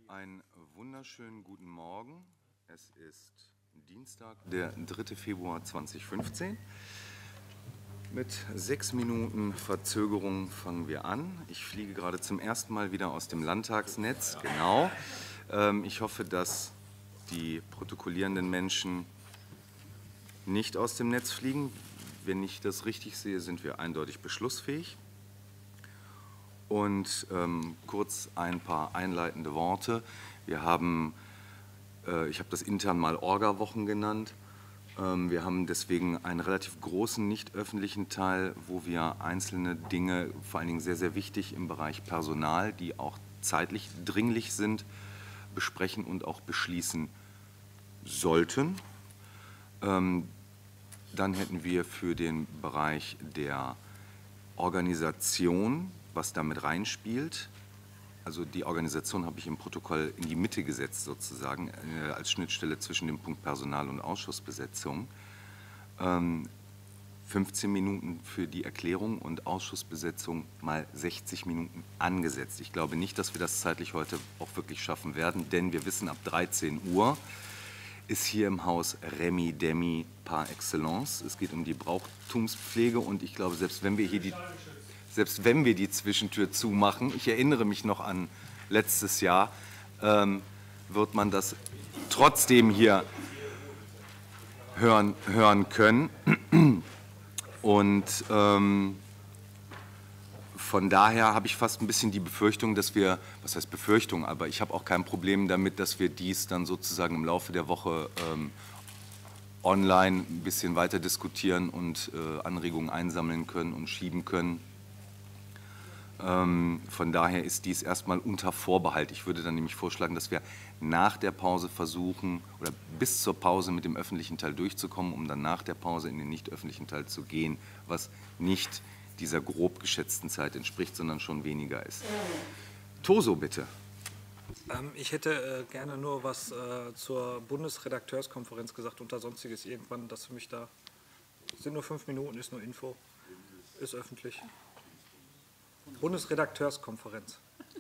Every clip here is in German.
Einen wunderschönen guten Morgen. Es ist Dienstag, der 3. Februar 2015. Mit 6 Minuten Verzögerung fangen wir an. Ich fliege gerade zum ersten Mal wieder aus dem Landtagsnetz. Genau. Ich hoffe, dass die protokollierenden Menschen nicht aus dem Netz fliegen. Wenn ich das richtig sehe, sind wir eindeutig beschlussfähig. Und kurz ein paar einleitende Worte. Wir haben, ich habe das intern mal Orga-Wochen genannt. Wir haben deswegen einen relativ großen nicht öffentlichen Teil, wo wir einzelne Dinge, vor allen Dingen sehr, sehr wichtig im Bereich Personal, die auch zeitlich dringlich sind, besprechen und auch beschließen sollten. Dann hätten wir für den Bereich der Organisation, was damit reinspielt. Also die Organisation habe ich im Protokoll in die Mitte gesetzt, sozusagen, als Schnittstelle zwischen dem Punkt Personal- und Ausschussbesetzung. 15 Minuten für die Erklärung und Ausschussbesetzung mal 60 Minuten angesetzt. Ich glaube nicht, dass wir das zeitlich heute auch wirklich schaffen werden, denn wir wissen, ab 13 Uhr ist hier im Haus Remi Demi par excellence. Es geht um die Brauchtumspflege und ich glaube, selbst wenn wir die Zwischentür zumachen, ich erinnere mich noch an letztes Jahr, wird man das trotzdem hier hören können. Und von daher habe ich fast ein bisschen die Befürchtung, dass wir, was heißt Befürchtung, aber ich habe auch kein Problem damit, dass wir dies dann sozusagen im Laufe der Woche online ein bisschen weiter diskutieren und Anregungen einsammeln können und schieben können. Von daher ist dies erstmal unter Vorbehalt. Ich würde dann nämlich vorschlagen, dass wir nach der Pause versuchen, oder bis zur Pause mit dem öffentlichen Teil durchzukommen, um dann nach der Pause in den nicht öffentlichen Teil zu gehen, was nicht dieser grob geschätzten Zeit entspricht, sondern schon weniger ist. Toso, bitte. Ich hätte gerne nur was zur Bundesredakteurskonferenz gesagt, unter Sonstiges irgendwann, dass für mich da, sind nur 5 Minuten, ist nur Info, ist öffentlich. Bundesredakteurskonferenz.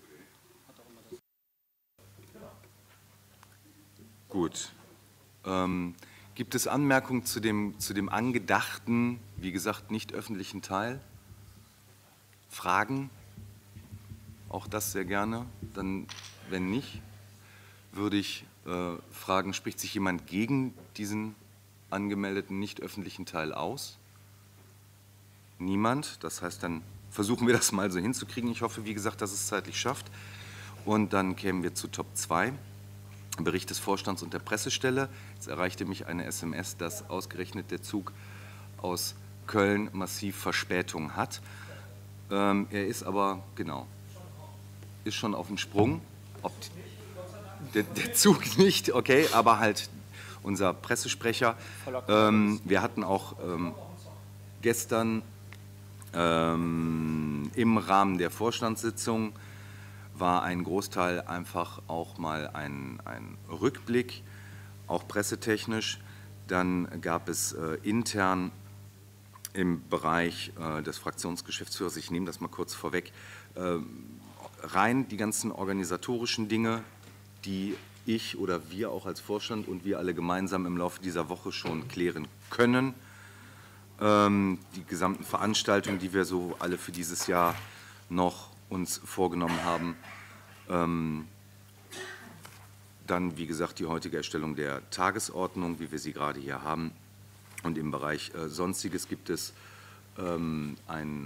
Gut. Gibt es Anmerkungen zu dem angedachten, wie gesagt, nicht öffentlichen Teil? Fragen? Auch das sehr gerne. Dann, wenn nicht, würde ich fragen, spricht sich jemand gegen diesen angemeldeten nicht öffentlichen Teil aus? Niemand. Das heißt, dann versuchen wir das mal so hinzukriegen. Ich hoffe, wie gesagt, dass es zeitlich schafft. Und dann kämen wir zu Top 2. Bericht des Vorstands und der Pressestelle. Jetzt erreichte mich eine SMS, dass ausgerechnet der Zug aus Köln massiv Verspätung hat. Er ist aber, genau, ist schon auf dem Sprung. Der Zug nicht, okay, aber halt unser Pressesprecher. Wir hatten auch gestern im Rahmen der Vorstandssitzung war ein Großteil einfach auch mal ein Rückblick, auch pressetechnisch. Dann gab es intern im Bereich des Fraktionsgeschäftsführers, ich nehme das mal kurz vorweg, rein die ganzen organisatorischen Dinge, die ich oder wir auch als Vorstand und wir alle gemeinsam im Laufe dieser Woche schon klären können. Die gesamten Veranstaltungen, die wir so alle für dieses Jahr noch uns vorgenommen haben. Dann, wie gesagt, die heutige Erstellung der Tagesordnung, wie wir sie gerade hier haben. Und im Bereich Sonstiges gibt es einen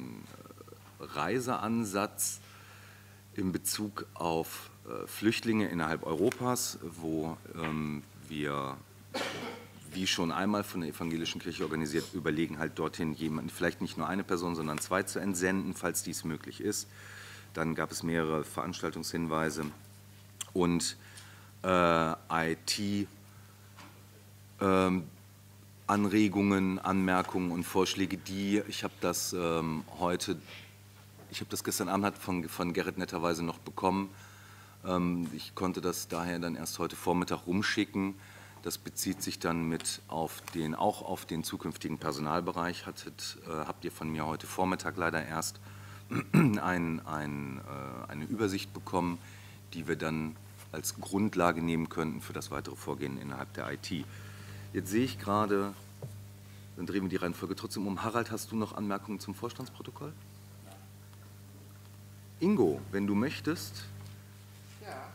Reiseansatz in Bezug auf Flüchtlinge innerhalb Europas, wo wir, wie schon einmal von der Evangelischen Kirche organisiert, überlegen, halt dorthin jemanden, vielleicht nicht nur eine Person, sondern 2 zu entsenden, falls dies möglich ist. Dann gab es mehrere Veranstaltungshinweise und IT-Anregungen, Anmerkungen und Vorschläge, die, ich habe das gestern Abend von Gerrit netterweise noch bekommen. Ich konnte das daher dann erst heute Vormittag rumschicken. Das bezieht sich dann auch auf den zukünftigen Personalbereich. Habt ihr von mir heute Vormittag leider erst eine Übersicht bekommen, die wir dann als Grundlage nehmen könnten für das weitere Vorgehen innerhalb der IT. Jetzt sehe ich gerade, dann drehen wir die Reihenfolge trotzdem um. Harald, hast du noch Anmerkungen zum Vorstandsprotokoll? Ingo, wenn du möchtest. Ja.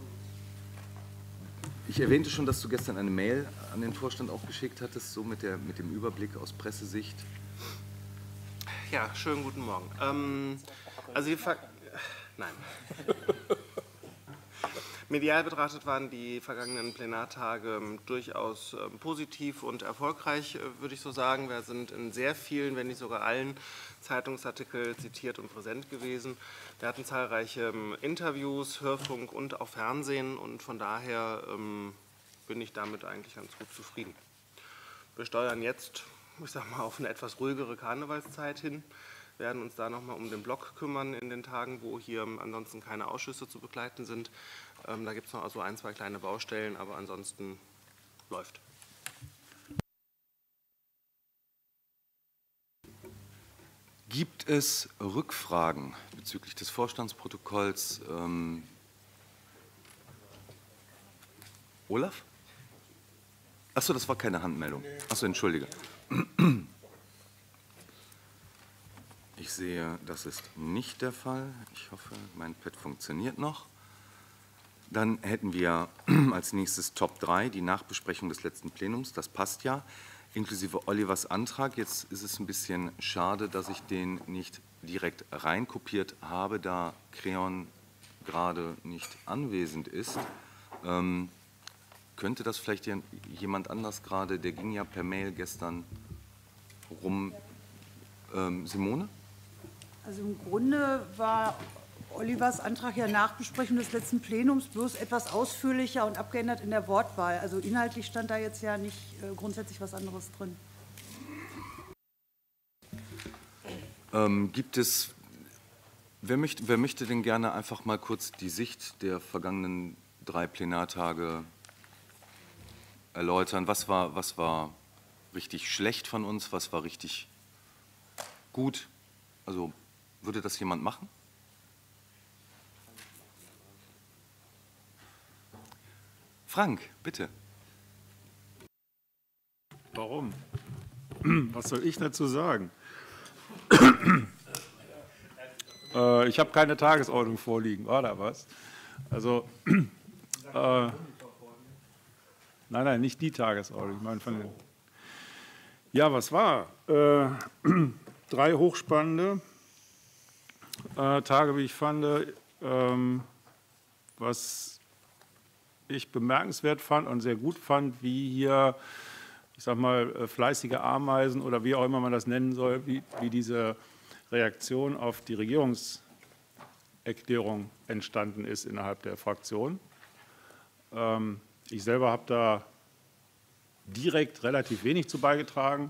Ich erwähnte schon, dass du gestern eine Mail an den Vorstand auch geschickt hattest, so mit dem Überblick aus Pressesicht. Ja, schönen guten Morgen. Also nein. Medial betrachtet waren die vergangenen Plenartage durchaus positiv und erfolgreich, würde ich so sagen. Wir sind in sehr vielen, wenn nicht sogar allen Zeitungsartikeln zitiert und präsent gewesen. Wir hatten zahlreiche Interviews, Hörfunk und auch Fernsehen und von daher bin ich damit eigentlich ganz gut zufrieden. Wir steuern jetzt, ich sag mal, auf eine etwas ruhigere Karnevalszeit hin, werden uns da nochmal um den Block kümmern in den Tagen, wo hier ansonsten keine Ausschüsse zu begleiten sind. Da gibt es noch so ein, zwei kleine Baustellen, aber ansonsten läuft. Gibt es Rückfragen bezüglich des Vorstandsprotokolls? Olaf? Achso, das war keine Handmeldung. Achso, entschuldige. Ich sehe, das ist nicht der Fall. Ich hoffe, mein Pad funktioniert noch. Dann hätten wir als nächstes Top 3, die Nachbesprechung des letzten Plenums. Das passt ja, inklusive Olivers Antrag. Jetzt ist es ein bisschen schade, dass ich den nicht direkt reinkopiert habe, da Creon gerade nicht anwesend ist. Könnte das vielleicht jemand anders gerade, der ging ja per Mail gestern rum, Simone? Also im Grunde war Olivers Antrag ja Nachbesprechung des letzten Plenums, bloß etwas ausführlicher und abgeändert in der Wortwahl. Also inhaltlich stand da jetzt ja nicht grundsätzlich was anderes drin. Gibt es, wer möchte denn gerne einfach mal kurz die Sicht der vergangenen 3 Plenartage erläutern? Was war richtig schlecht von uns, was war richtig gut? Also würde das jemand machen? Frank, bitte. Warum? Was soll ich dazu sagen? Ich habe keine Tagesordnung vorliegen, war da was? Also, nein, nicht die Tagesordnung. Ich meine von den. Ja, was war? 3 hochspannende Tage, wie ich fand, was ich bemerkenswert fand und sehr gut fand, wie hier, ich sag mal, fleißige Ameisen oder wie auch immer man das nennen soll, wie diese Reaktion auf die Regierungserklärung entstanden ist innerhalb der Fraktion. Ich selber habe da direkt relativ wenig zu beigetragen,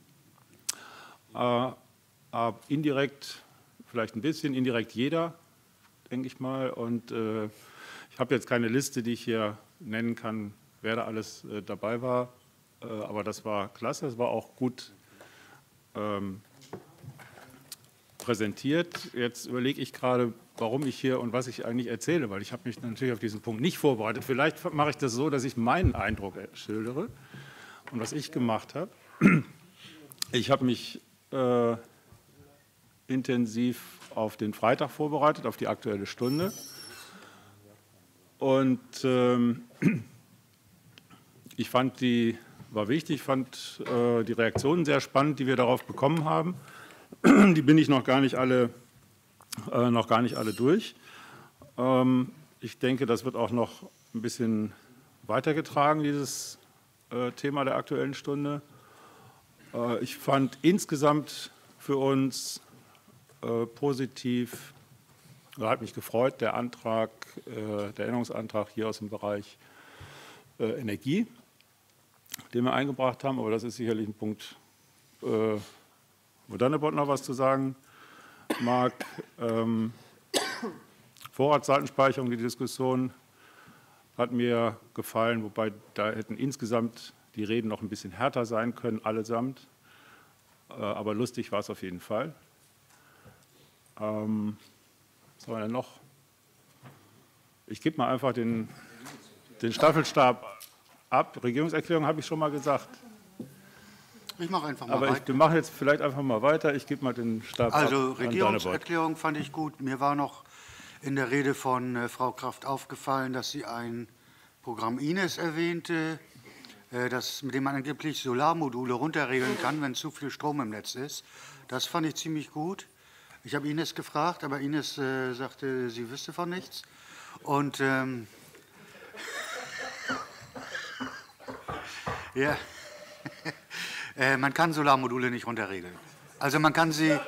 indirekt vielleicht ein bisschen, indirekt jeder, denke ich mal. Und ich habe jetzt keine Liste, die ich hier nennen kann, wer da alles dabei war, aber das war klasse, es war auch gut präsentiert. Jetzt überlege ich gerade, warum ich hier und was ich eigentlich erzähle, weil ich habe mich natürlich auf diesen Punkt nicht vorbereitet. Vielleicht mache ich das so, dass ich meinen Eindruck schildere und was ich gemacht habe. Ich habe mich intensiv auf den Freitag vorbereitet, auf die Aktuelle Stunde. Und ich fand war wichtig, fand die Reaktionen sehr spannend, die wir darauf bekommen haben. Die bin ich noch gar nicht alle durch. Ich denke, das wird auch noch ein bisschen weitergetragen, dieses Thema der Aktuellen Stunde. Ich fand insgesamt für uns positiv, hat mich gefreut, der Änderungsantrag hier aus dem Bereich Energie, den wir eingebracht haben, aber das ist sicherlich ein Punkt, wo Dannebot noch was zu sagen mag. Vorratsdatenspeicherung, die Diskussion hat mir gefallen, wobei da hätten insgesamt die Reden noch ein bisschen härter sein können, allesamt. Aber lustig war es auf jeden Fall. Was war denn noch? Ich gebe mal einfach den Staffelstab ab. Regierungserklärung habe ich schon mal gesagt. Ich mache einfach mal Aber weiter. wir machen jetzt vielleicht einfach mal weiter. Ich gebe mal den Stab ab. Also an Dannebold. Regierungserklärung fand ich gut. Mir war noch in der Rede von Frau Kraft aufgefallen, dass sie ein Programm Ines erwähnte, mit dem man angeblich Solarmodule runterregeln kann, wenn zu viel Strom im Netz ist. Das fand ich ziemlich gut. Ich habe Ines gefragt, aber Ines sagte, sie wüsste von nichts. Und ja, man kann Solarmodule nicht runterregeln. Also man kann sie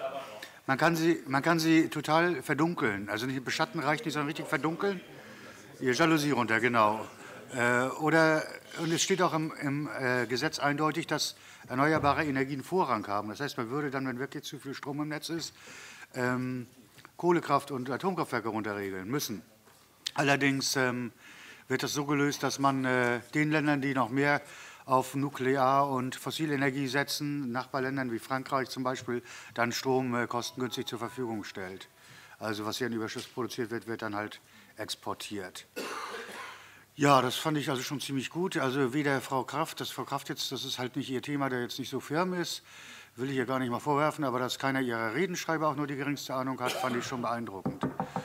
total verdunkeln. Also nicht beschatten reicht nicht, sondern richtig verdunkeln. Die Jalousie runter, genau. Und es steht auch im Gesetz eindeutig, dass erneuerbare Energien Vorrang haben. Das heißt, man würde dann, wenn wirklich zu viel Strom im Netz ist, Kohlekraft und Atomkraftwerke runterregeln müssen. Allerdings wird das so gelöst, dass man den Ländern, die noch mehr auf Nuklear- und Fossilenergie setzen, Nachbarländern wie Frankreich zum Beispiel, dann Strom kostengünstig zur Verfügung stellt. Also was hier in Überschuss produziert wird, wird dann halt exportiert. Ja, das fand ich also schon ziemlich gut. Also weder Frau Kraft jetzt, das ist halt nicht ihr Thema, der jetzt nicht so firm ist, will ich ihr gar nicht mal vorwerfen, aber dass keiner ihrer Redenschreiber auch nur die geringste Ahnung hat, fand ich schon beeindruckend.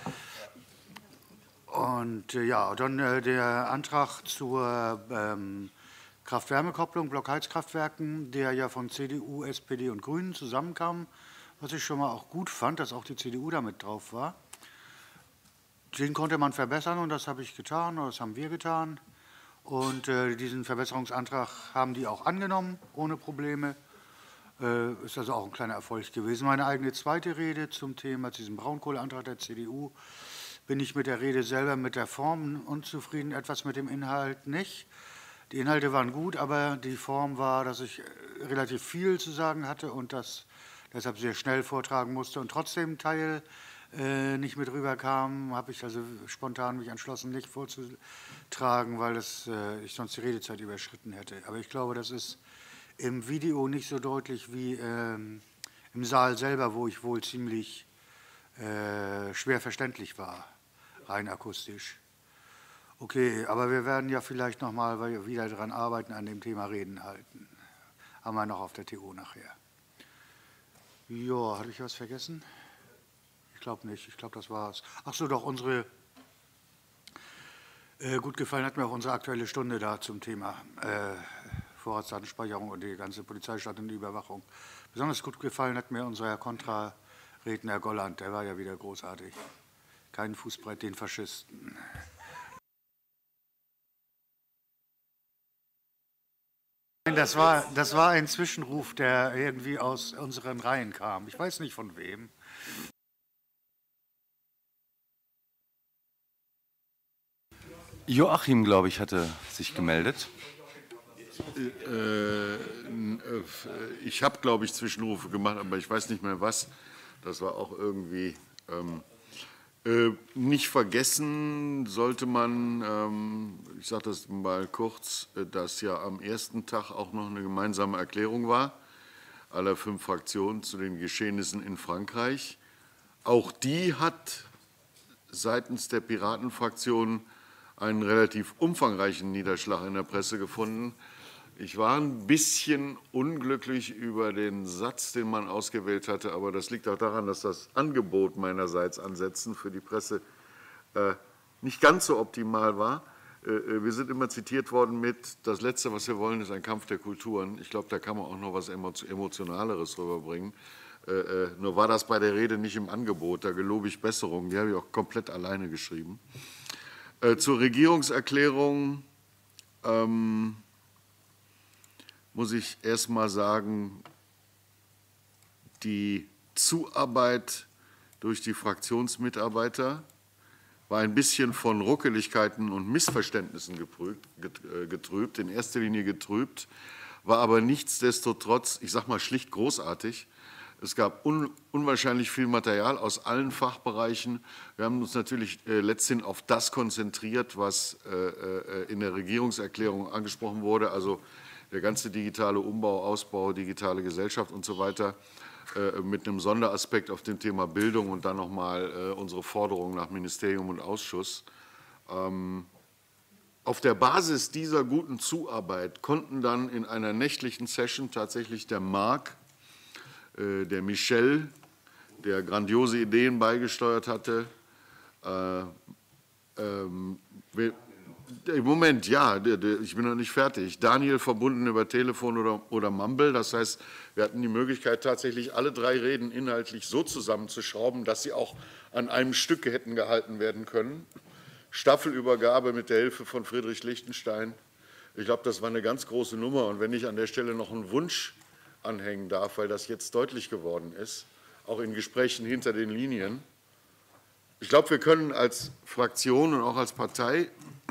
Und ja, dann der Antrag zur Kraft-Wärme-Kopplung, Blockheizkraftwerken, der ja von CDU, SPD und Grünen zusammenkam, was ich schon mal auch gut fand, dass auch die CDU damit drauf war. Den konnte man verbessern und das habe ich getan, oder das haben wir getan. Und diesen Verbesserungsantrag haben die auch angenommen, ohne Probleme. Ist also auch ein kleiner Erfolg gewesen. Meine eigene zweite Rede zum Thema, zu diesem Braunkohleantrag der CDU, bin ich mit der Rede selber, mit der Form unzufrieden, etwas mit dem Inhalt nicht. Die Inhalte waren gut, aber die Form war, dass ich relativ viel zu sagen hatte und das deshalb sehr schnell vortragen musste und trotzdem Teil nicht mit rüberkam, habe ich also spontan mich entschlossen, nicht vorzutragen, weil ich sonst die Redezeit überschritten hätte. Aber ich glaube, das ist im Video nicht so deutlich wie im Saal selber, wo ich wohl ziemlich schwer verständlich war, rein akustisch. Okay, aber wir werden ja vielleicht noch mal wieder daran arbeiten, an dem Thema Reden halten. Haben wir noch auf der TO nachher. Ja, hatte ich was vergessen? Ich glaube nicht, ich glaube, das war's. Ach so, doch, gut gefallen hat mir auch unsere Aktuelle Stunde da zum Thema Vorratsdatenspeicherung und die ganze Polizeistaat und die Überwachung. Besonders gut gefallen hat mir unser Kontraredner Golland, der war ja wieder großartig. Kein Fußbrett den Faschisten. Das war ein Zwischenruf, der irgendwie aus unseren Reihen kam. Ich weiß nicht von wem. Joachim, glaube ich, hatte sich gemeldet. Ich habe, glaube ich, Zwischenrufe gemacht, aber ich weiß nicht mehr was. Das war auch irgendwie nicht vergessen sollte man, ich sage das mal kurz, dass ja am ersten Tag auch noch eine gemeinsame Erklärung war, aller 5 Fraktionen zu den Geschehnissen in Frankreich. Auch die hat seitens der Piratenfraktion einen relativ umfangreichen Niederschlag in der Presse gefunden. Ich war ein bisschen unglücklich über den Satz, den man ausgewählt hatte, aber das liegt auch daran, dass das Angebot meinerseits an Sätzen für die Presse nicht ganz so optimal war. Wir sind immer zitiert worden mit, das Letzte, was wir wollen, ist ein Kampf der Kulturen. Ich glaube, da kann man auch noch was Emotionaleres rüberbringen. Nur war das bei der Rede nicht im Angebot, da gelobe ich Besserung, die habe ich auch komplett alleine geschrieben. Zur Regierungserklärung muss ich erst mal sagen, die Zuarbeit durch die Fraktionsmitarbeiter war ein bisschen von Ruckeligkeiten und Missverständnissen getrübt, in erster Linie getrübt, war aber nichtsdestotrotz, ich sage mal, schlicht großartig. Es gab unwahrscheinlich viel Material aus allen Fachbereichen. Wir haben uns natürlich letztendlich auf das konzentriert, was in der Regierungserklärung angesprochen wurde, also der ganze digitale Umbau, Ausbau, digitale Gesellschaft und so weiter, mit einem Sonderaspekt auf dem Thema Bildung und dann nochmal unsere Forderungen nach Ministerium und Ausschuss. Auf der Basis dieser guten Zuarbeit konnten dann in einer nächtlichen Session tatsächlich der Marc, der Michel, der grandiose Ideen beigesteuert hatte, Moment, ja, ich bin noch nicht fertig. Daniel verbunden über Telefon oder Mumble. Das heißt, wir hatten die Möglichkeit, tatsächlich alle 3 Reden inhaltlich so zusammenzuschrauben, dass sie auch an einem Stück hätten gehalten werden können. Staffelübergabe mit der Hilfe von Friedrich Lichtenstein. Ich glaube, das war eine ganz große Nummer. Und wenn ich an der Stelle noch einen Wunsch anhängen darf, weil das jetzt deutlich geworden ist, auch in Gesprächen hinter den Linien. Ich glaube, wir können als Fraktion und auch als Partei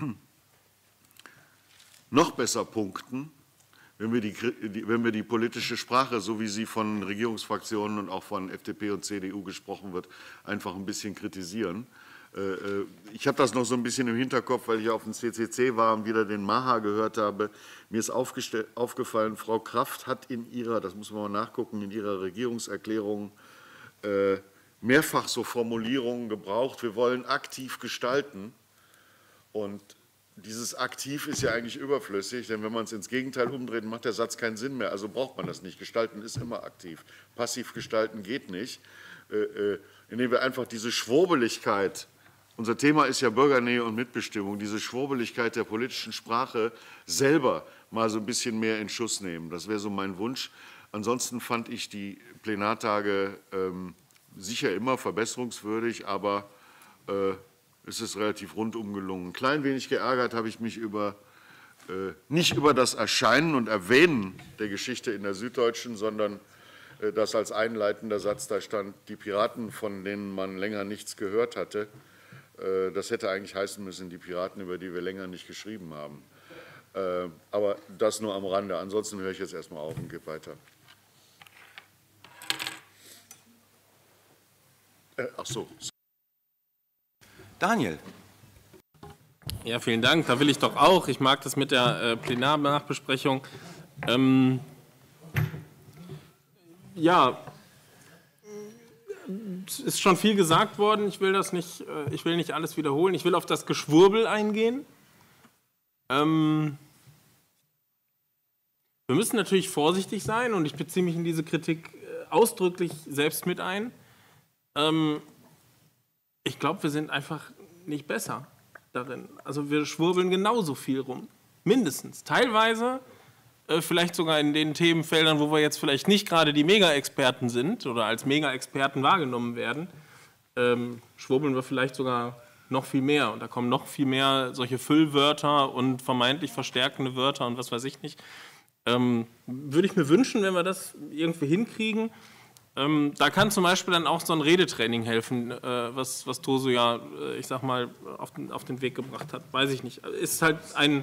noch besser punkten, wenn wir die politische Sprache, so wie sie von Regierungsfraktionen und auch von FDP und CDU gesprochen wird, einfach ein bisschen kritisieren. Ich habe das noch so ein bisschen im Hinterkopf, weil ich auf dem CCC war und wieder den Maha gehört habe. Mir ist aufgefallen, Frau Kraft hat in ihrer, das muss man mal nachgucken, in ihrer Regierungserklärung mehrfach so Formulierungen gebraucht, wir wollen aktiv gestalten. Und dieses aktiv ist ja eigentlich überflüssig, denn wenn man es ins Gegenteil umdreht, macht der Satz keinen Sinn mehr. Also braucht man das nicht. Gestalten ist immer aktiv. Passiv gestalten geht nicht. Indem wir einfach diese Schwurbeligkeit, unser Thema ist ja Bürgernähe und Mitbestimmung, diese Schwurbeligkeit der politischen Sprache selber mal so ein bisschen mehr in Schuss nehmen. Das wäre so mein Wunsch. Ansonsten fand ich die Plenartage sicher immer verbesserungswürdig, aber es ist relativ rundum gelungen. Ein klein wenig geärgert habe ich mich nicht über das Erscheinen und Erwähnen der Geschichte in der Süddeutschen, sondern dass als einleitender Satz da stand, die Piraten, von denen man länger nichts gehört hatte. Das hätte eigentlich heißen müssen, die Piraten, über die wir länger nicht geschrieben haben. Aber das nur am Rande. Ansonsten höre ich jetzt erstmal auf und gebe weiter. Ach so. Daniel. Ja, vielen Dank. Da will ich doch auch. Ich mag das mit der Plenarnachbesprechung. Ja, es ist schon viel gesagt worden. Ich will nicht alles wiederholen. Ich will auf das Geschwurbel eingehen. Wir müssen natürlich vorsichtig sein und ich beziehe mich in diese Kritik ausdrücklich selbst mit ein. Ich glaube, wir sind einfach nicht besser darin. Also wir schwurbeln genauso viel rum, mindestens. Teilweise, vielleicht sogar in den Themenfeldern, wo wir jetzt vielleicht nicht gerade die Mega-Experten sind oder als Mega-Experten wahrgenommen werden, schwurbeln wir vielleicht sogar noch viel mehr. Und da kommen noch viel mehr solche Füllwörter und vermeintlich verstärkende Wörter und was weiß ich nicht. Würde ich mir wünschen, wenn wir das irgendwie hinkriegen. Da kann zum Beispiel dann auch so ein Redetraining helfen, was Toso ja, ich sag mal, auf den Weg gebracht hat. Weiß ich nicht. Ist halt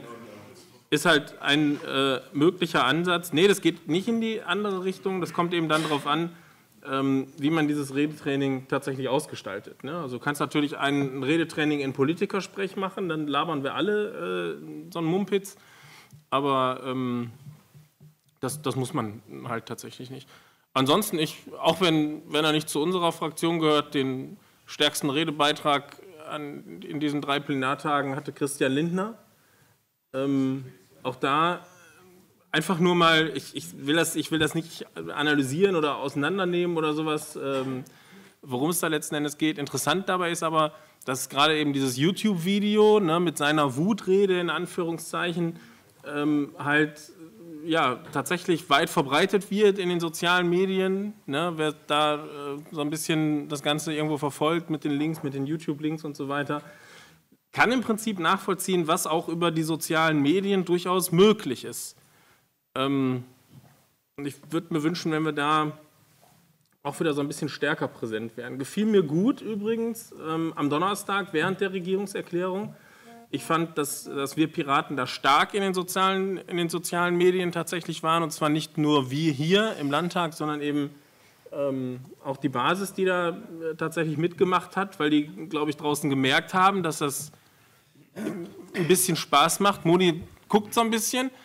ein möglicher Ansatz. Nee, das geht nicht in die andere Richtung. Das kommt eben dann darauf an, wie man dieses Redetraining tatsächlich ausgestaltet. Ne? Also du kannst natürlich ein Redetraining in Politikersprech machen, dann labern wir alle so einen Mumpitz. Aber das muss man halt tatsächlich nicht. Ansonsten, auch wenn er nicht zu unserer Fraktion gehört, den stärksten Redebeitrag in diesen 3 Plenartagen hatte Christian Lindner. Auch da einfach nur mal, ich will das nicht analysieren oder auseinandernehmen oder sowas, worum es da letzten Endes geht. Interessant dabei ist aber, dass gerade eben dieses YouTube-Video, ne, mit seiner Wutrede in Anführungszeichen halt ja, tatsächlich weit verbreitet wird in den sozialen Medien. Ne, wer da so ein bisschen das Ganze irgendwo verfolgt mit den Links, mit den YouTube-Links und so weiter, kann im Prinzip nachvollziehen, was auch über die sozialen Medien durchaus möglich ist. Und ich würde mir wünschen, wenn wir da auch wieder so ein bisschen stärker präsent wären. Gefiel mir gut übrigens am Donnerstag während der Regierungserklärung. Ich fand, dass wir Piraten da stark in den sozialen Medien tatsächlich waren. Und zwar nicht nur wir hier im Landtag, sondern eben auch die Basis, die da tatsächlich mitgemacht hat, weil die, glaube ich, draußen gemerkt haben, dass das ein bisschen Spaß macht. Moni guckt so ein bisschen.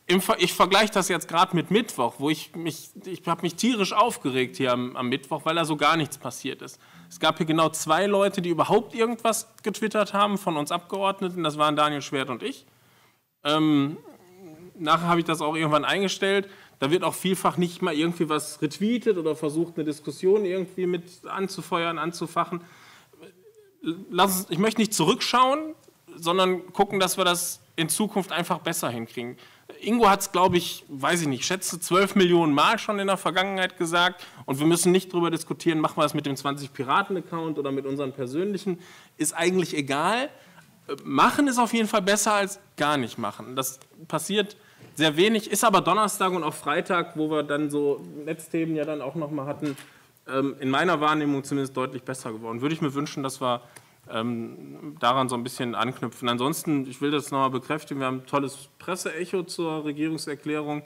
ich vergleiche das jetzt gerade mit Mittwoch, wo ich habe mich tierisch aufgeregt hier am Mittwoch, weil da so gar nichts passiert ist. Es gab hier genau 2 Leute, die überhaupt irgendwas getwittert haben von uns Abgeordneten, das waren Daniel Schwert und ich. Nachher habe ich das auch irgendwann eingestellt. Da wird auch vielfach nicht mal irgendwie was retweetet oder versucht, eine Diskussion irgendwie mit anzufeuern, anzufachen. Ich möchte nicht zurückschauen, sondern gucken, dass wir das in Zukunft einfach besser hinkriegen. Ingo hat es, glaube ich, weiß ich nicht, schätze 12 Millionen Mal schon in der Vergangenheit gesagt. Und wir müssen nicht darüber diskutieren, machen wir das mit dem 20-Piraten-Account oder mit unseren persönlichen. Ist eigentlich egal. Machen ist auf jeden Fall besser als gar nicht machen. Das passiert sehr wenig, ist aber Donnerstag und auch Freitag, wo wir dann so Netzthemen ja dann auch nochmal hatten, in meiner Wahrnehmung zumindest deutlich besser geworden. Würde ich mir wünschen, dass wir daran so ein bisschen anknüpfen. Ansonsten, ich will das nochmal bekräftigen, wir haben ein tolles Presseecho zur Regierungserklärung.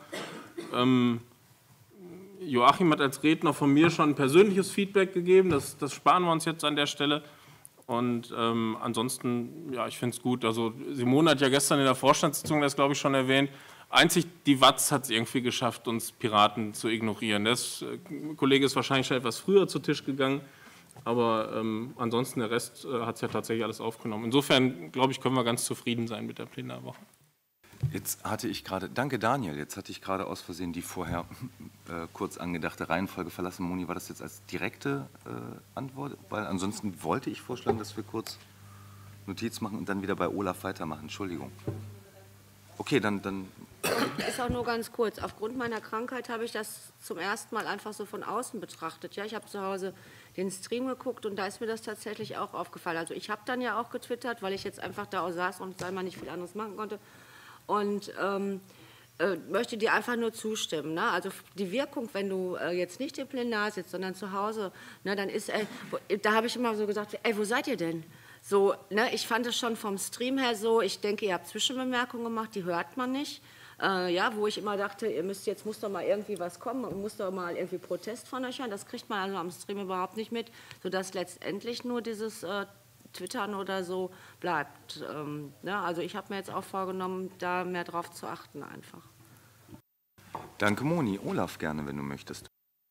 Joachim hat als Redner von mir schon ein persönliches Feedback gegeben, das sparen wir uns jetzt an der Stelle. Und ansonsten, ja, ich finde es gut. Also Simone hat ja gestern in der Vorstandssitzung das, glaube ich, schon erwähnt. Einzig die Watz hat es irgendwie geschafft, uns Piraten zu ignorieren. Der Kollege ist wahrscheinlich schon etwas früher zu Tisch gegangen. Aber ansonsten der Rest hat es ja tatsächlich alles aufgenommen. Insofern, glaube ich, können wir ganz zufrieden sein mit der Plenarwoche. Jetzt hatte ich gerade, danke Daniel, jetzt hatte ich gerade aus Versehen die vorher kurz angedachte Reihenfolge verlassen. Moni, war das jetzt als direkte Antwort? Weil ansonsten wollte ich vorschlagen, dass wir kurz Notiz machen und dann wieder bei Olaf weitermachen. Entschuldigung. Okay, dann. Ist auch nur ganz kurz. Aufgrund meiner Krankheit habe ich das zum ersten Mal einfach so von außen betrachtet. Ja, ich habe zu Hause den Stream geguckt und da ist mir das tatsächlich auch aufgefallen. Also ich habe dann ja auch getwittert, weil ich jetzt einfach da saß und einmal nicht viel anderes machen konnte. Und möchte dir einfach nur zustimmen. Ne? Also die Wirkung, wenn du jetzt nicht im Plenar sitzt, sondern zu Hause, ne, dann ist, da habe ich immer so gesagt, ey, wo seid ihr denn? So, ne, ich fand es schon vom Stream her so, ich denke, ihr habt Zwischenbemerkungen gemacht, die hört man nicht. Ja, wo ich immer dachte, jetzt muss doch mal irgendwie was kommen und muss doch mal irgendwie Protest von euch hören. Das kriegt man also am Stream überhaupt nicht mit, sodass letztendlich nur dieses Twittern oder so bleibt. Ja, also ich habe mir jetzt auch vorgenommen, da mehr drauf zu achten einfach. Danke Moni. Olaf gerne, wenn du möchtest.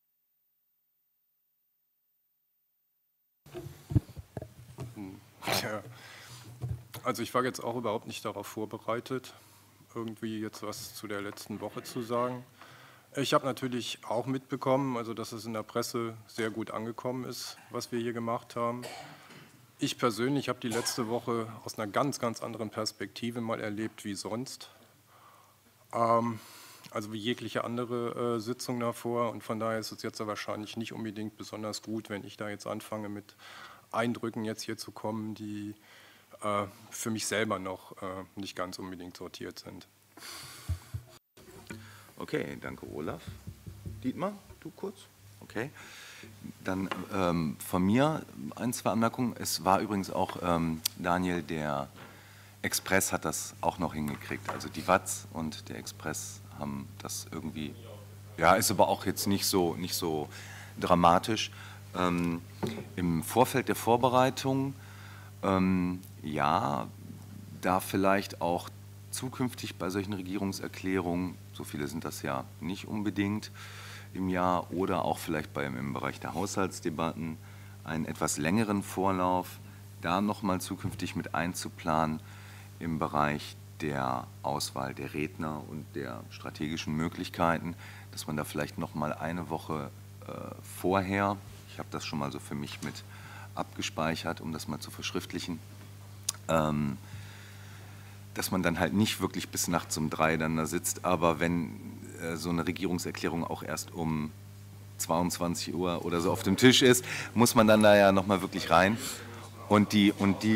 Ja. Also ich war jetzt auch überhaupt nicht darauf vorbereitet, irgendwie jetzt was zu der letzten Woche zu sagen. Ich habe natürlich auch mitbekommen, also dass es in der Presse sehr gut angekommen ist, was wir hier gemacht haben. Ich persönlich habe die letzte Woche aus einer ganz, ganz anderen Perspektive mal erlebt wie sonst. Also wie jegliche andere Sitzung davor. Und von daher ist es jetzt wahrscheinlich nicht unbedingt besonders gut, wenn ich da jetzt anfange mit Eindrücken jetzt hier zu kommen, die für mich selber noch nicht ganz unbedingt sortiert sind. Okay, danke Olaf. Dietmar, du kurz? Okay. Dann von mir ein, zwei Anmerkungen. Es war übrigens auch Daniel, der Express hat das auch noch hingekriegt. Also die Watz und der Express haben das irgendwie, ja, ist aber auch jetzt nicht so dramatisch. Im Vorfeld der Vorbereitung, ja, da vielleicht auch zukünftig bei solchen Regierungserklärungen, so viele sind das ja nicht unbedingt im Jahr, oder auch vielleicht im Bereich der Haushaltsdebatten einen etwas längeren Vorlauf, da nochmal zukünftig mit einzuplanen im Bereich der Auswahl der Redner und der strategischen Möglichkeiten, dass man da vielleicht nochmal eine Woche vorher, ich habe das schon mal so für mich mit abgespeichert, um das mal zu verschriftlichen, dass man dann halt nicht wirklich bis nachts um 3 dann da sitzt, aber wenn so eine Regierungserklärung auch erst um 22 Uhr oder so auf dem Tisch ist, muss man dann da ja nochmal wirklich rein. Und die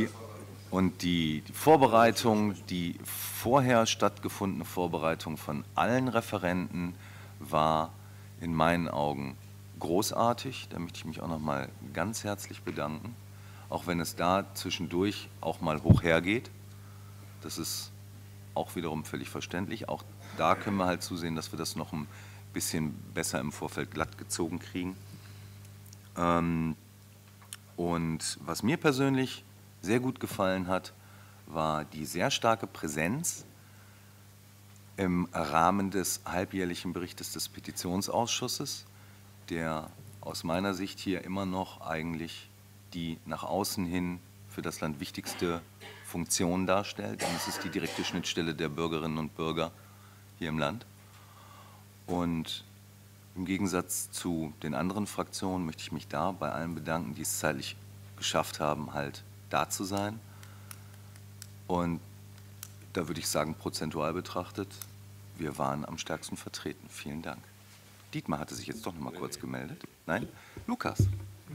Vorbereitung, die vorher stattgefundene Vorbereitung von allen Referenten war in meinen Augen großartig. Da möchte ich mich auch nochmal ganz herzlich bedanken, auch wenn es da zwischendurch auch mal hoch hergeht. Das ist auch wiederum völlig verständlich. Auch da können wir halt zusehen, dass wir das noch ein bisschen besser im Vorfeld glatt gezogen kriegen. Und was mir persönlich sehr gut gefallen hat, war die sehr starke Präsenz im Rahmen des halbjährlichen Berichtes des Petitionsausschusses, der aus meiner Sicht hier immer noch eigentlich die nach außen hin für das Land wichtigste Funktion darstellt. Und es ist die direkte Schnittstelle der Bürgerinnen und Bürger hier im Land. Und im Gegensatz zu den anderen Fraktionen möchte ich mich da bei allen bedanken, die es zeitlich geschafft haben, halt da zu sein. Und da würde ich sagen, prozentual betrachtet, wir waren am stärksten vertreten. Vielen Dank. Dietmar hatte sich jetzt doch noch mal kurz gemeldet. Nein? Lukas.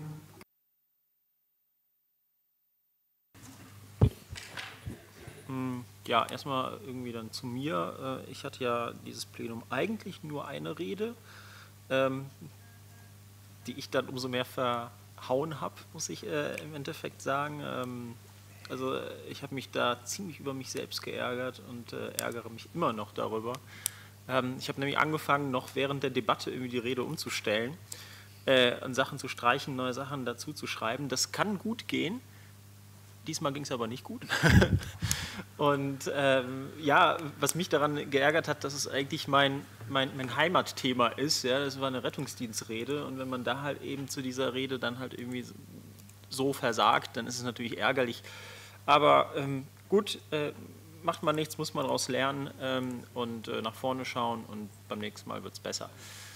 Ja, erstmal irgendwie dann zu mir. Ich hatte ja dieses Plenum eigentlich nur eine Rede, die ich dann umso mehr verhauen habe, muss ich im Endeffekt sagen. Also ich habe mich da ziemlich über mich selbst geärgert und ärgere mich immer noch darüber. Ich habe nämlich angefangen, noch während der Debatte irgendwie die Rede umzustellen und Sachen zu streichen, neue Sachen dazu zu schreiben. Das kann gut gehen. Diesmal ging es aber nicht gut. Und ja, was mich daran geärgert hat, dass es eigentlich mein Heimatthema ist. Ja, das war eine Rettungsdienstrede. Und wenn man da halt eben zu dieser Rede dann halt irgendwie so versagt, dann ist es natürlich ärgerlich. Aber gut, macht man nichts, muss man daraus lernen und nach vorne schauen und beim nächsten Mal wird es besser.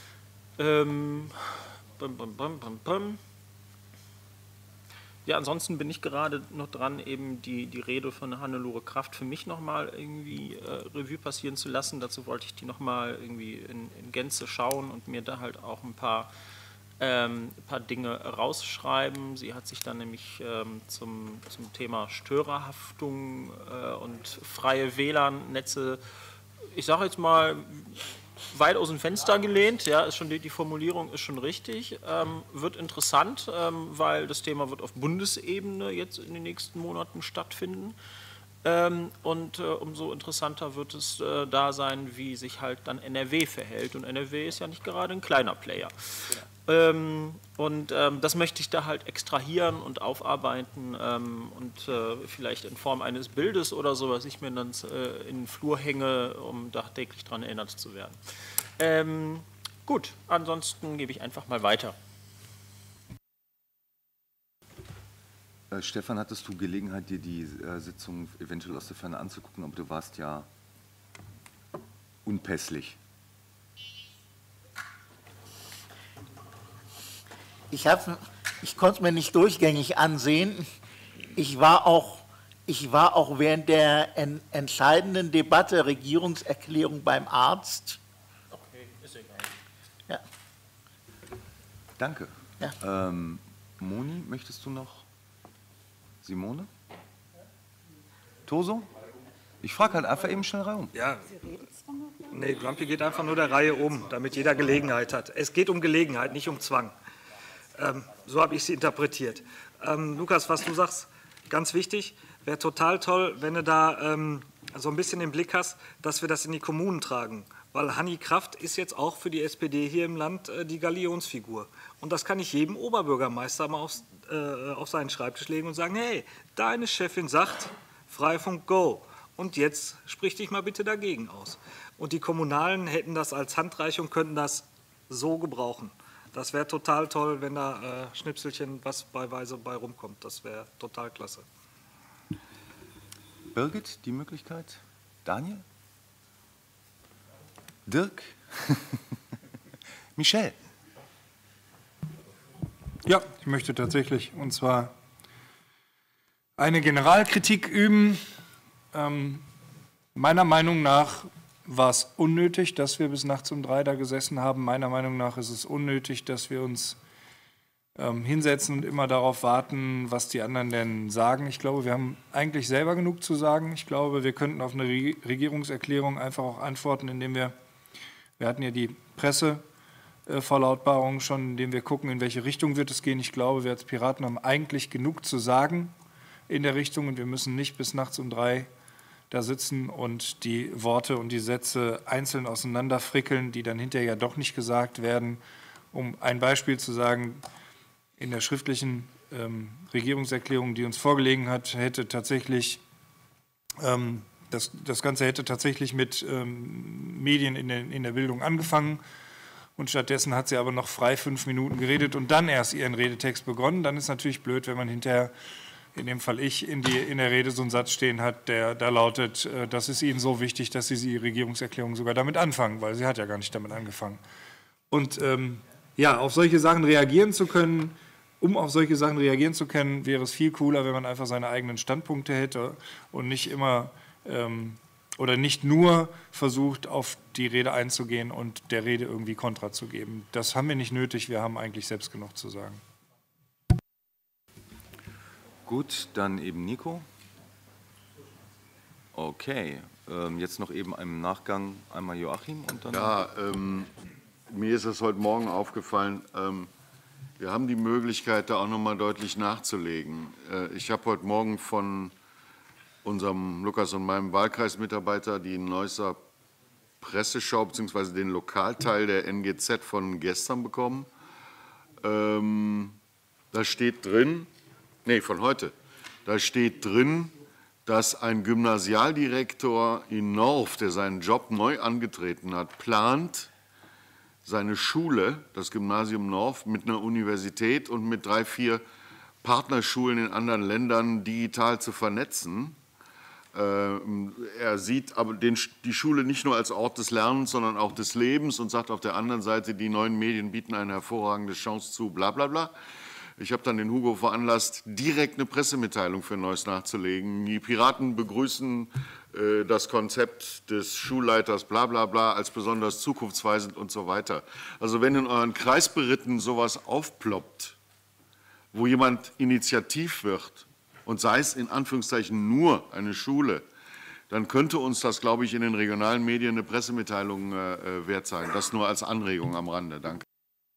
Ja, ansonsten bin ich gerade noch dran, eben die Rede von Hannelore Kraft für mich nochmal irgendwie Revue passieren zu lassen. Dazu wollte ich die nochmal irgendwie in Gänze schauen und mir da halt auch ein paar Dinge rausschreiben. Sie hat sich dann nämlich zum Thema Störerhaftung und freie WLAN-Netze, ich sage jetzt mal, weit aus dem Fenster gelehnt. Ja, ist schon die Formulierung ist schon richtig. Wird interessant, weil das Thema wird auf Bundesebene jetzt in den nächsten Monaten stattfinden. Und umso interessanter wird es da sein, wie sich halt dann NRW verhält. Und NRW ist ja nicht gerade ein kleiner Player. Ja. Das möchte ich da halt extrahieren und aufarbeiten und vielleicht in Form eines Bildes oder so, was ich mir dann in den Flur hänge, um da täglich daran erinnert zu werden. Gut, ansonsten gebe ich einfach mal weiter. Stefan, hattest du Gelegenheit, dir die Sitzung eventuell aus der Ferne anzugucken, aber du warst ja unpässlich. Ich konnte es mir nicht durchgängig ansehen. Ich war auch während der entscheidenden Debatte Regierungserklärung beim Arzt. Okay, ist egal. Ja. Danke. Ja. Moni, möchtest du noch? Simone? Toso? Ich frage halt einfach eben schnell rein. Ja. Nee, Grumpy geht einfach nur der Reihe um, damit jeder Gelegenheit hat. Es geht um Gelegenheit, nicht um Zwang. So habe ich sie interpretiert. Lukas, was du sagst, ganz wichtig, wäre total toll, wenn du da so ein bisschen im Blick hast, dass wir das in die Kommunen tragen. Weil Hanni Kraft ist jetzt auch für die SPD hier im Land die Galionsfigur. Und das kann ich jedem Oberbürgermeister mal auf seinen Schreibtisch legen und sagen, hey, deine Chefin sagt, Freifunk go. Und jetzt sprich dich mal bitte dagegen aus. Und die Kommunalen hätten das als Handreichung, könnten das so gebrauchen. Das wäre total toll, wenn da Schnipselchen was bei rumkommt. Das wäre total klasse. Birgit, die Möglichkeit? Daniel? Dirk? Michel? Ja, ich möchte tatsächlich, und zwar eine Generalkritik üben. Meiner Meinung nach war es unnötig, dass wir bis nachts um 3 da gesessen haben. Meiner Meinung nach ist es unnötig, dass wir uns hinsetzen und immer darauf warten, was die anderen denn sagen. Ich glaube, wir haben eigentlich selber genug zu sagen. Ich glaube, wir könnten auf eine Regierungserklärung einfach auch antworten, indem wir hatten ja die Presseverlautbarung schon, indem wir gucken, in welche Richtung wird es gehen. Ich glaube, wir als Piraten haben eigentlich genug zu sagen in der Richtung und wir müssen nicht bis nachts um 3 da sitzen und die Worte und die Sätze einzeln auseinanderfrickeln, die dann hinterher ja doch nicht gesagt werden. Um ein Beispiel zu sagen, in der schriftlichen Das Ganze hätte tatsächlich mit Medien in der Bildung angefangen. Und stattdessen hat sie aber noch frei 5 Minuten geredet und dann erst ihren Redetext begonnen. Dann ist natürlich blöd, wenn man hinterher, in dem Fall ich, in der Rede so einen Satz stehen hat, der da lautet, das ist Ihnen so wichtig, dass Sie die Regierungserklärung sogar damit anfangen, weil sie hat ja gar nicht damit angefangen. Und ja, auf solche Sachen reagieren zu können, auf solche Sachen reagieren zu können, wäre es viel cooler, wenn man einfach seine eigenen Standpunkte hätte und nicht immer oder nicht nur versucht, auf die Rede einzugehen und der Rede irgendwie Kontra zu geben. Das haben wir nicht nötig, wir haben eigentlich selbst genug zu sagen. Gut, dann eben Nico. Okay, jetzt noch eben im Nachgang einmal Joachim und dann... Ja, mir ist es heute Morgen aufgefallen, wir haben die Möglichkeit, da auch noch mal deutlich nachzulegen. Ich habe heute Morgen von unserem Lukas und meinem Wahlkreismitarbeiter die Neusser Presseschau bzw. den Lokalteil der NGZ von gestern bekommen. Da steht drin, nee, von heute, da steht drin, dass ein Gymnasialdirektor in Norf, der seinen Job neu angetreten hat, plant, seine Schule, das Gymnasium Norf, mit einer Universität und mit 3, 4 Partnerschulen in anderen Ländern digital zu vernetzen. Er sieht aber die Schule nicht nur als Ort des Lernens, sondern auch des Lebens und sagt auf der anderen Seite, die neuen Medien bieten eine hervorragende Chance zu, bla bla bla. Ich habe dann den Hugo veranlasst, direkt eine Pressemitteilung für Neuss nachzulegen. Die Piraten begrüßen das Konzept des Schulleiters bla bla bla als besonders zukunftsweisend und so weiter. Also wenn in euren Kreisberitten sowas aufploppt, wo jemand initiativ wird, und sei es in Anführungszeichen nur eine Schule, dann könnte uns das, glaube ich, in den regionalen Medien eine Pressemitteilung wert sein. Das nur als Anregung am Rande. Danke.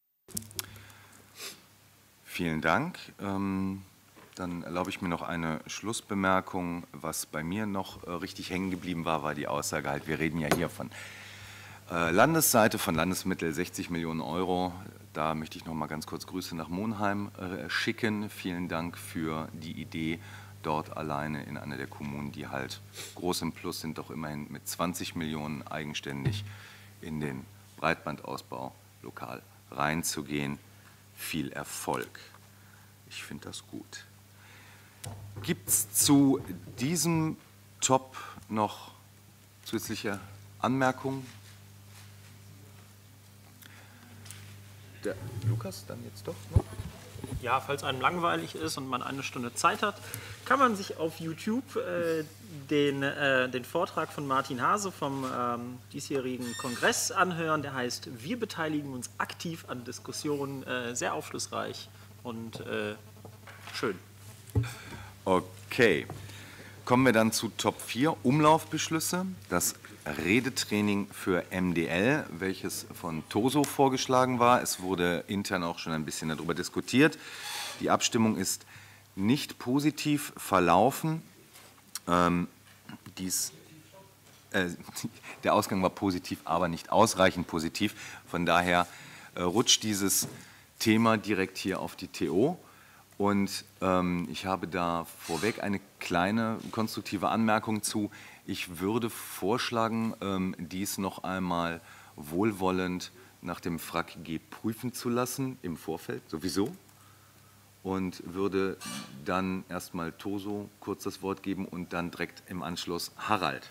Vielen Dank. Dann erlaube ich mir noch eine Schlussbemerkung. Was bei mir noch richtig hängen geblieben war, war die Aussage, halt, wir reden ja hier von Landesseite, von Landesmittel 60 Millionen Euro. Da möchte ich noch mal ganz kurz Grüße nach Monheim schicken. Vielen Dank für die Idee, dort alleine in einer der Kommunen, die halt groß im Plus sind, doch immerhin mit 20 Millionen eigenständig in den Breitbandausbau lokal reinzugehen. Viel Erfolg. Ich finde das gut. Gibt es zu diesem Top noch zusätzliche Anmerkungen? Der Lukas dann jetzt doch noch? Ja, falls einem langweilig ist und man eine Stunde Zeit hat, kann man sich auf YouTube den Vortrag von Martin Hase vom diesjährigen Kongress anhören. Der heißt Wir beteiligen uns aktiv an Diskussionen, sehr aufschlussreich und schön. Okay, kommen wir dann zu Top 4, Umlaufbeschlüsse. Das Redetraining für MDL, welches von Toso vorgeschlagen war. Es wurde intern auch schon ein bisschen darüber diskutiert. Die Abstimmung ist nicht positiv verlaufen. Der Ausgang war positiv, aber nicht ausreichend positiv. Von daher rutscht dieses Thema direkt hier auf die TO. Und ich habe da vorweg eine kleine konstruktive Anmerkung zu. Ich würde vorschlagen, dies noch einmal wohlwollend nach dem FRAG-G prüfen zu lassen, im Vorfeld sowieso. Und würde dann erstmal Toso kurz das Wort geben und dann direkt im Anschluss Harald.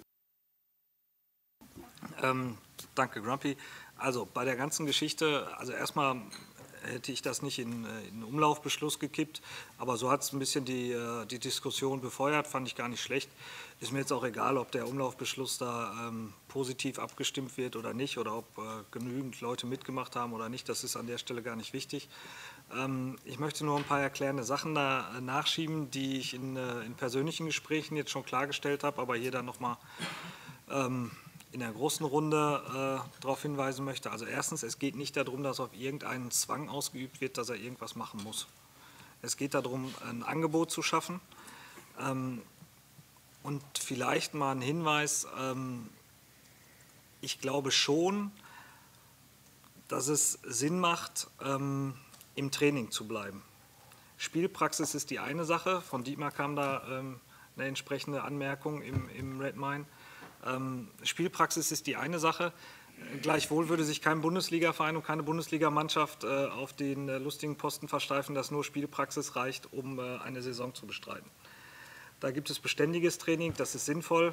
Danke, Grumpy. Also bei der ganzen Geschichte, also erstmal hätte ich das nicht in Umlaufbeschluss gekippt, aber so hat es ein bisschen die Diskussion befeuert, fand ich gar nicht schlecht. Ist mir jetzt auch egal, ob der Umlaufbeschluss da positiv abgestimmt wird oder nicht oder ob genügend Leute mitgemacht haben oder nicht, das ist an der Stelle gar nicht wichtig. Ich möchte nur ein paar erklärende Sachen da nachschieben, die ich in persönlichen Gesprächen jetzt schon klargestellt habe, aber hier dann nochmal in der großen Runde darauf hinweisen möchte. Also erstens, es geht nicht darum, dass auf irgendeinen Zwang ausgeübt wird, dass er irgendwas machen muss. Es geht darum, ein Angebot zu schaffen. Und vielleicht mal ein Hinweis, ich glaube schon, dass es Sinn macht, im Training zu bleiben. Spielpraxis ist die eine Sache, von Dietmar kam da eine entsprechende Anmerkung im Redmine. Spielpraxis ist die eine Sache. Gleichwohl würde sich kein Bundesligaverein und keine Bundesligamannschaft auf den lustigen Posten versteifen, dass nur Spielpraxis reicht, um eine Saison zu bestreiten. Da gibt es beständiges Training, das ist sinnvoll.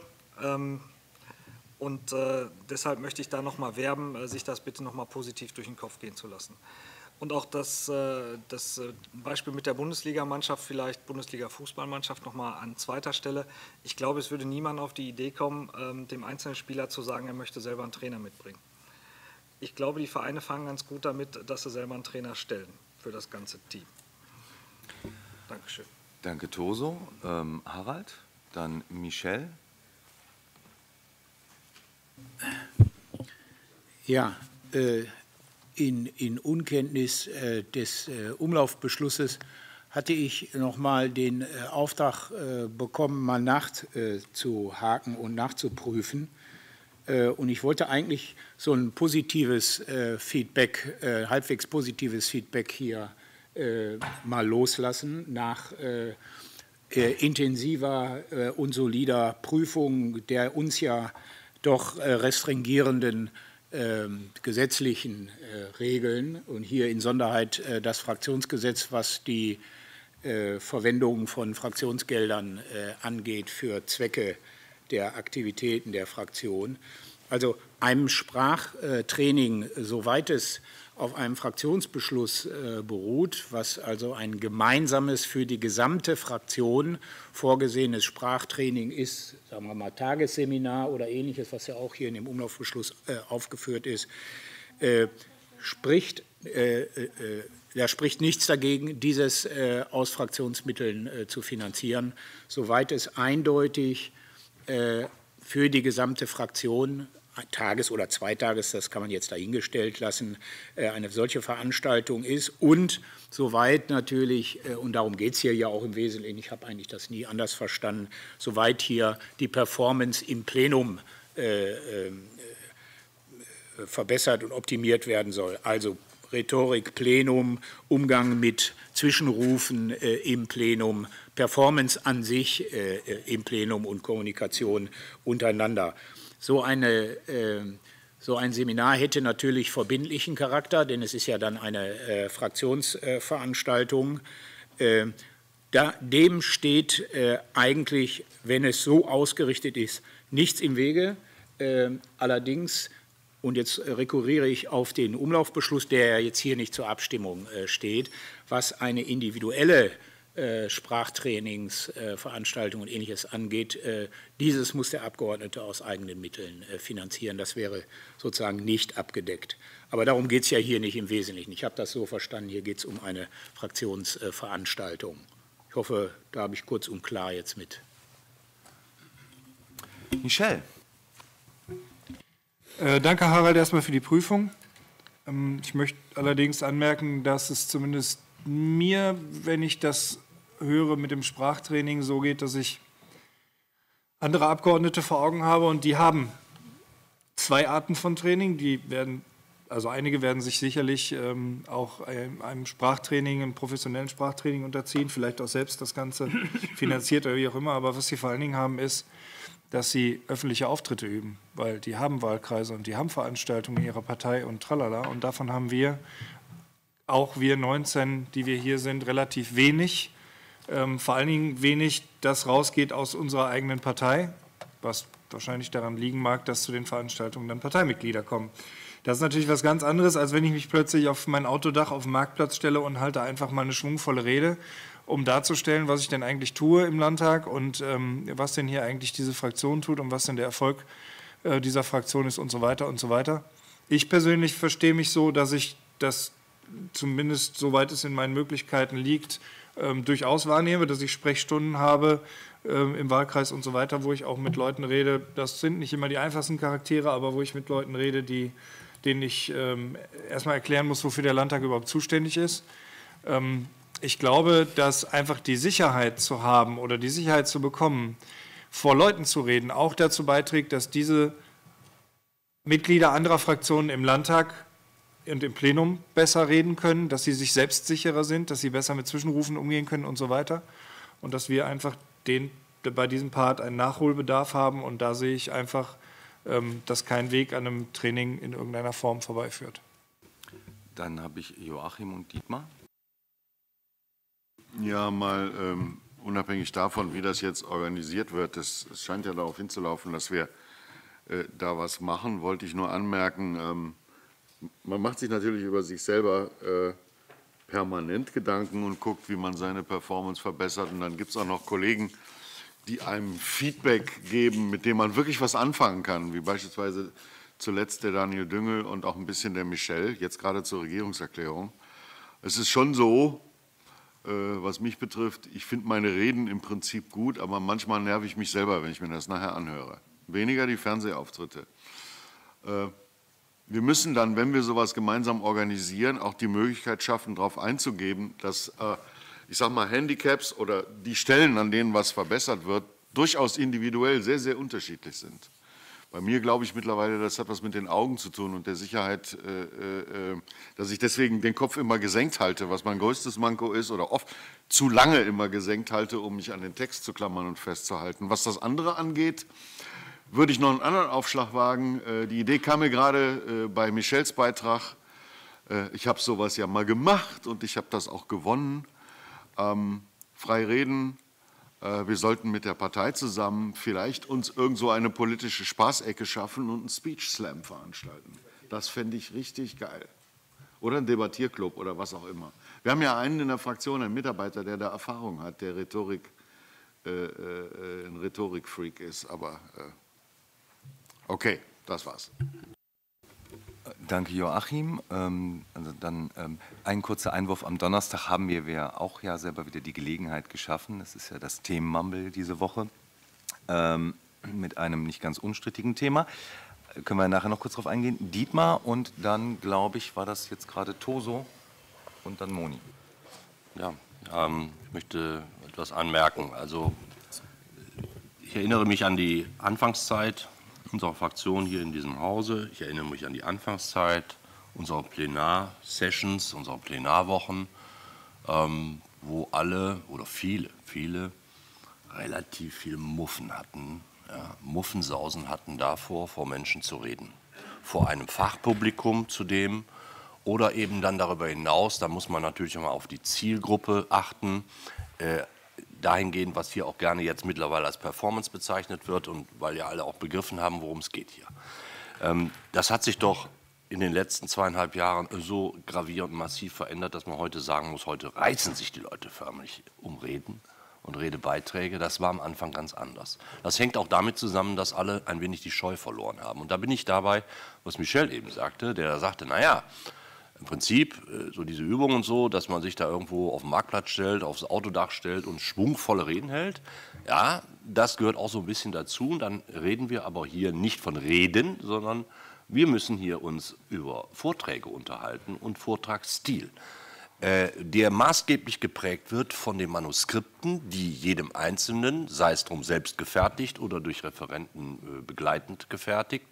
Und deshalb möchte ich da nochmal werben, sich das bitte nochmal positiv durch den Kopf gehen zu lassen. Und auch das Beispiel mit der Bundesligamannschaft, vielleicht Bundesliga-Fußballmannschaft nochmal an zweiter Stelle. Ich glaube, es würde niemand auf die Idee kommen, dem einzelnen Spieler zu sagen, er möchte selber einen Trainer mitbringen. Ich glaube, die Vereine fangen ganz gut damit, dass sie selber einen Trainer stellen für das ganze Team. Dankeschön. Danke, Toso. Harald, dann Michel. Ja, in Unkenntnis des Umlaufbeschlusses hatte ich noch mal den Auftrag bekommen, mal nachzuhaken und nachzuprüfen. Und ich wollte eigentlich so ein positives Feedback, halbwegs positives Feedback hier mal loslassen nach intensiver und solider Prüfung der uns ja doch restringierenden gesetzlichen Regeln und hier in Sonderheit das Fraktionsgesetz, was die Verwendung von Fraktionsgeldern angeht für Zwecke der Aktivitäten der Fraktion. Also einem Sprachtraining, soweit es auf einem Fraktionsbeschluss beruht, was also ein gemeinsames für die gesamte Fraktion vorgesehenes Sprachtraining ist, sagen wir mal Tagesseminar oder Ähnliches, was ja auch hier in dem Umlaufbeschluss aufgeführt ist, spricht nichts dagegen, dieses aus Fraktionsmitteln zu finanzieren, soweit es eindeutig für die gesamte Fraktion Tages- oder Zweitages, das kann man jetzt dahingestellt lassen, eine solche Veranstaltung ist und soweit natürlich, und darum geht es hier ja auch im Wesentlichen, ich habe eigentlich das nie anders verstanden, soweit hier die Performance im Plenum verbessert und optimiert werden soll. Also Rhetorik, Plenum, Umgang mit Zwischenrufen im Plenum, Performance an sich im Plenum und Kommunikation untereinander. So ein Seminar hätte natürlich verbindlichen Charakter, denn es ist ja dann eine Fraktionsveranstaltung. Dem steht eigentlich, wenn es so ausgerichtet ist, nichts im Wege. Allerdings, und jetzt rekurriere ich auf den Umlaufbeschluss, der jetzt hier nicht zur Abstimmung steht, was eine individuelle Sprachtrainingsveranstaltungen und Ähnliches angeht, dieses muss der Abgeordnete aus eigenen Mitteln finanzieren. Das wäre sozusagen nicht abgedeckt. Aber darum geht es ja hier nicht im Wesentlichen. Ich habe das so verstanden, hier geht es um eine Fraktionsveranstaltung. Ich hoffe, da habe ich kurz und klar jetzt mit. Michel. Danke, Harald, erstmal für die Prüfung. Ich möchte allerdings anmerken, dass es zumindest mir, wenn ich das höre, mit dem Sprachtraining so geht, dass ich andere Abgeordnete vor Augen habe und die haben zwei Arten von Training. Also einige werden sich sicherlich auch einem Sprachtraining, einem professionellen Sprachtraining unterziehen, vielleicht auch selbst das Ganze finanziert oder wie auch immer. Aber was sie vor allen Dingen haben, ist, dass sie öffentliche Auftritte üben, weil die haben Wahlkreise und die haben Veranstaltungen in ihrer Partei und tralala. Und davon haben wir, auch wir 19, die wir hier sind, relativ wenig. Vor allen Dingen wenig, das rausgeht aus unserer eigenen Partei, was wahrscheinlich daran liegen mag, dass zu den Veranstaltungen dann Parteimitglieder kommen. Das ist natürlich was ganz anderes, als wenn ich mich plötzlich auf mein Autodach auf den Marktplatz stelle und halte einfach mal eine schwungvolle Rede, um darzustellen, was ich denn eigentlich tue im Landtag und was denn hier eigentlich diese Fraktion tut und was denn der Erfolg dieser Fraktion ist und so weiter und so weiter. Ich persönlich verstehe mich so, dass ich das zumindest, soweit es in meinen Möglichkeiten liegt, durchaus wahrnehme, dass ich Sprechstunden habe im Wahlkreis und so weiter, wo ich auch mit Leuten rede. Das sind nicht immer die einfachsten Charaktere, aber wo ich mit Leuten rede, denen ich erstmal erklären muss, wofür der Landtag überhaupt zuständig ist. Ich glaube, dass einfach die Sicherheit zu haben oder die Sicherheit zu bekommen, vor Leuten zu reden, auch dazu beiträgt, dass diese Mitglieder anderer Fraktionen im Landtag und im Plenum besser reden können, dass sie sich selbstsicherer sind, dass sie besser mit Zwischenrufen umgehen können und so weiter. Und dass wir einfach bei diesem Part einen Nachholbedarf haben und da sehe ich einfach, dass kein Weg an einem Training in irgendeiner Form vorbeiführt. Dann habe ich Joachim und Dietmar. Ja, mal unabhängig davon, wie das jetzt organisiert wird, es scheint ja darauf hinzulaufen, dass wir da was machen, wollte ich nur anmerken, man macht sich natürlich über sich selber permanent Gedanken und guckt, wie man seine Performance verbessert. Und dann gibt es auch noch Kollegen, die einem Feedback geben, mit dem man wirklich was anfangen kann, wie beispielsweise zuletzt der Daniel Düngel und auch ein bisschen der Michel, jetzt gerade zur Regierungserklärung. Es ist schon so, was mich betrifft, ich finde meine Reden im Prinzip gut, aber manchmal nerv ich mich selber, wenn ich mir das nachher anhöre. Weniger die Fernsehauftritte. Wir müssen dann, wenn wir sowas gemeinsam organisieren, auch die Möglichkeit schaffen, darauf einzugehen, dass, ich sage mal, Handicaps oder die Stellen, an denen was verbessert wird, durchaus individuell sehr, sehr unterschiedlich sind. Bei mir glaube ich mittlerweile, das hat was mit den Augen zu tun und der Sicherheit, dass ich deswegen den Kopf immer gesenkt halte, was mein größtes Manko ist, oder oft zu lange immer gesenkt halte, um mich an den Text zu klammern und festzuhalten. Was das andere angeht, würde ich noch einen anderen Aufschlag wagen. Die Idee kam mir gerade bei Michels Beitrag. Ich habe sowas ja mal gemacht und ich habe das auch gewonnen. Frei reden. Wir sollten mit der Partei zusammen vielleicht uns irgend so eine politische Spaßecke schaffen und einen Speech Slam veranstalten. Das fände ich richtig geil. Oder ein Debattierclub oder was auch immer. Wir haben ja einen in der Fraktion, einen Mitarbeiter, der da Erfahrung hat, der ein Rhetorikfreak ist. Aber okay, das war's. Danke, Joachim. Also dann ein kurzer Einwurf. Am Donnerstag haben wir auch ja selber wieder die Gelegenheit geschaffen. Das ist ja das Themenmumble diese Woche mit einem nicht ganz unstrittigen Thema. Können wir nachher noch kurz darauf eingehen. Dietmar und dann, glaube ich, war das jetzt gerade Toso und dann Moni. Ja, ich möchte etwas anmerken. Also ich erinnere mich an die Anfangszeit unserer Fraktion hier in diesem Hause. Ich erinnere mich an die Anfangszeit unserer Plenarsessions, unserer Plenarwochen, wo alle oder viele relativ viel Muffen hatten, ja, Muffensausen hatten davor, vor Menschen zu reden. Vor einem Fachpublikum zudem oder eben dann darüber hinaus, da muss man natürlich immer auf die Zielgruppe achten, dahingehend, was hier auch gerne jetzt mittlerweile als Performance bezeichnet wird und weil ja alle auch begriffen haben, worum es geht hier. Das hat sich doch in den letzten 2,5 Jahren so gravierend und massiv verändert, dass man heute sagen muss, heute reißen sich die Leute förmlich um Reden und Redebeiträge. Das war am Anfang ganz anders. Das hängt auch damit zusammen, dass alle ein wenig die Scheu verloren haben. Und da bin ich dabei, was Michel eben sagte, der sagte, naja, im Prinzip so diese Übung und so, dass man sich da irgendwo auf den Marktplatz stellt, aufs Autodach stellt und schwungvolle Reden hält. Ja, das gehört auch so ein bisschen dazu. Und dann reden wir aber hier nicht von Reden, sondern wir müssen hier uns über Vorträge unterhalten und Vortragsstil, der maßgeblich geprägt wird von den Manuskripten, die jedem Einzelnen, sei es drum selbst gefertigt oder durch Referenten begleitend gefertigt,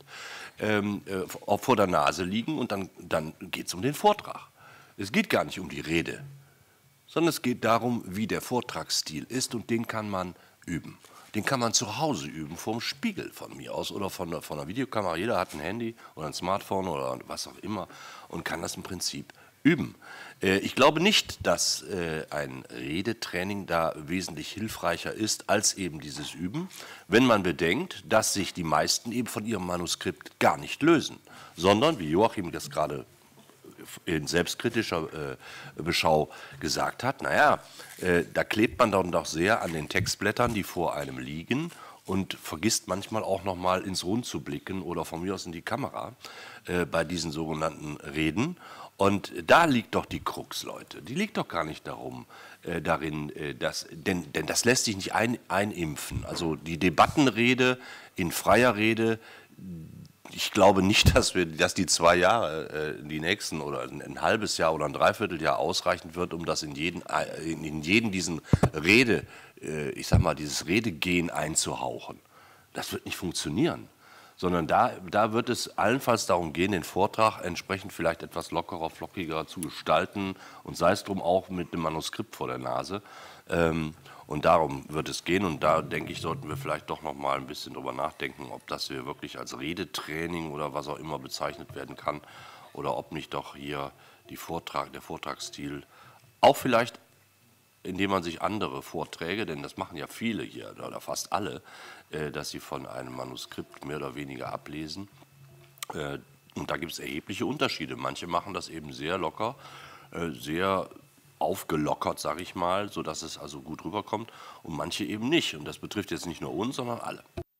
vor der Nase liegen und dann geht es um den Vortrag. Es geht gar nicht um die Rede, sondern es geht darum, wie der Vortragsstil ist und den kann man üben. Den kann man zu Hause üben, vor dem Spiegel von mir aus oder von einer Videokamera. Jeder hat ein Handy oder ein Smartphone oder was auch immer und kann das im Prinzip üben. Ich glaube nicht, dass ein Redetraining da wesentlich hilfreicher ist als eben dieses Üben, wenn man bedenkt, dass sich die meisten eben von ihrem Manuskript gar nicht lösen, sondern, wie Joachim das gerade in selbstkritischer Beschau gesagt hat, naja, da klebt man dann doch sehr an den Textblättern, die vor einem liegen und vergisst manchmal auch noch mal ins Rund zu blicken oder von mir aus in die Kamera bei diesen sogenannten Reden. Und da liegt doch die Krux, Leute. Die liegt doch gar nicht darin, denn das lässt sich nicht einimpfen. Also die Debattenrede in freier Rede, ich glaube nicht, dass die 2 Jahre, die nächsten oder ein halbes Jahr oder ein Dreivierteljahr ausreichend wird, um das in jeden diesen ich sag mal, dieses Redegehen einzuhauchen. Das wird nicht funktionieren, sondern da wird es allenfalls darum gehen, den Vortrag entsprechend vielleicht etwas lockerer, flockiger zu gestalten und sei es drum auch mit einem Manuskript vor der Nase. Und darum wird es gehen und da, denke ich, sollten wir vielleicht doch noch mal ein bisschen drüber nachdenken, ob das hier wirklich als Redetraining oder was auch immer bezeichnet werden kann oder ob nicht doch hier der Vortragsstil auch vielleicht, indem man sich andere Vorträge, denn das machen ja viele hier oder fast alle, dass sie von einem Manuskript mehr oder weniger ablesen. Und da gibt es erhebliche Unterschiede. Manche machen das eben sehr locker, sehr aufgelockert, sage ich mal, sodass es also gut rüberkommt und manche eben nicht. Und das betrifft jetzt nicht nur uns, sondern alle.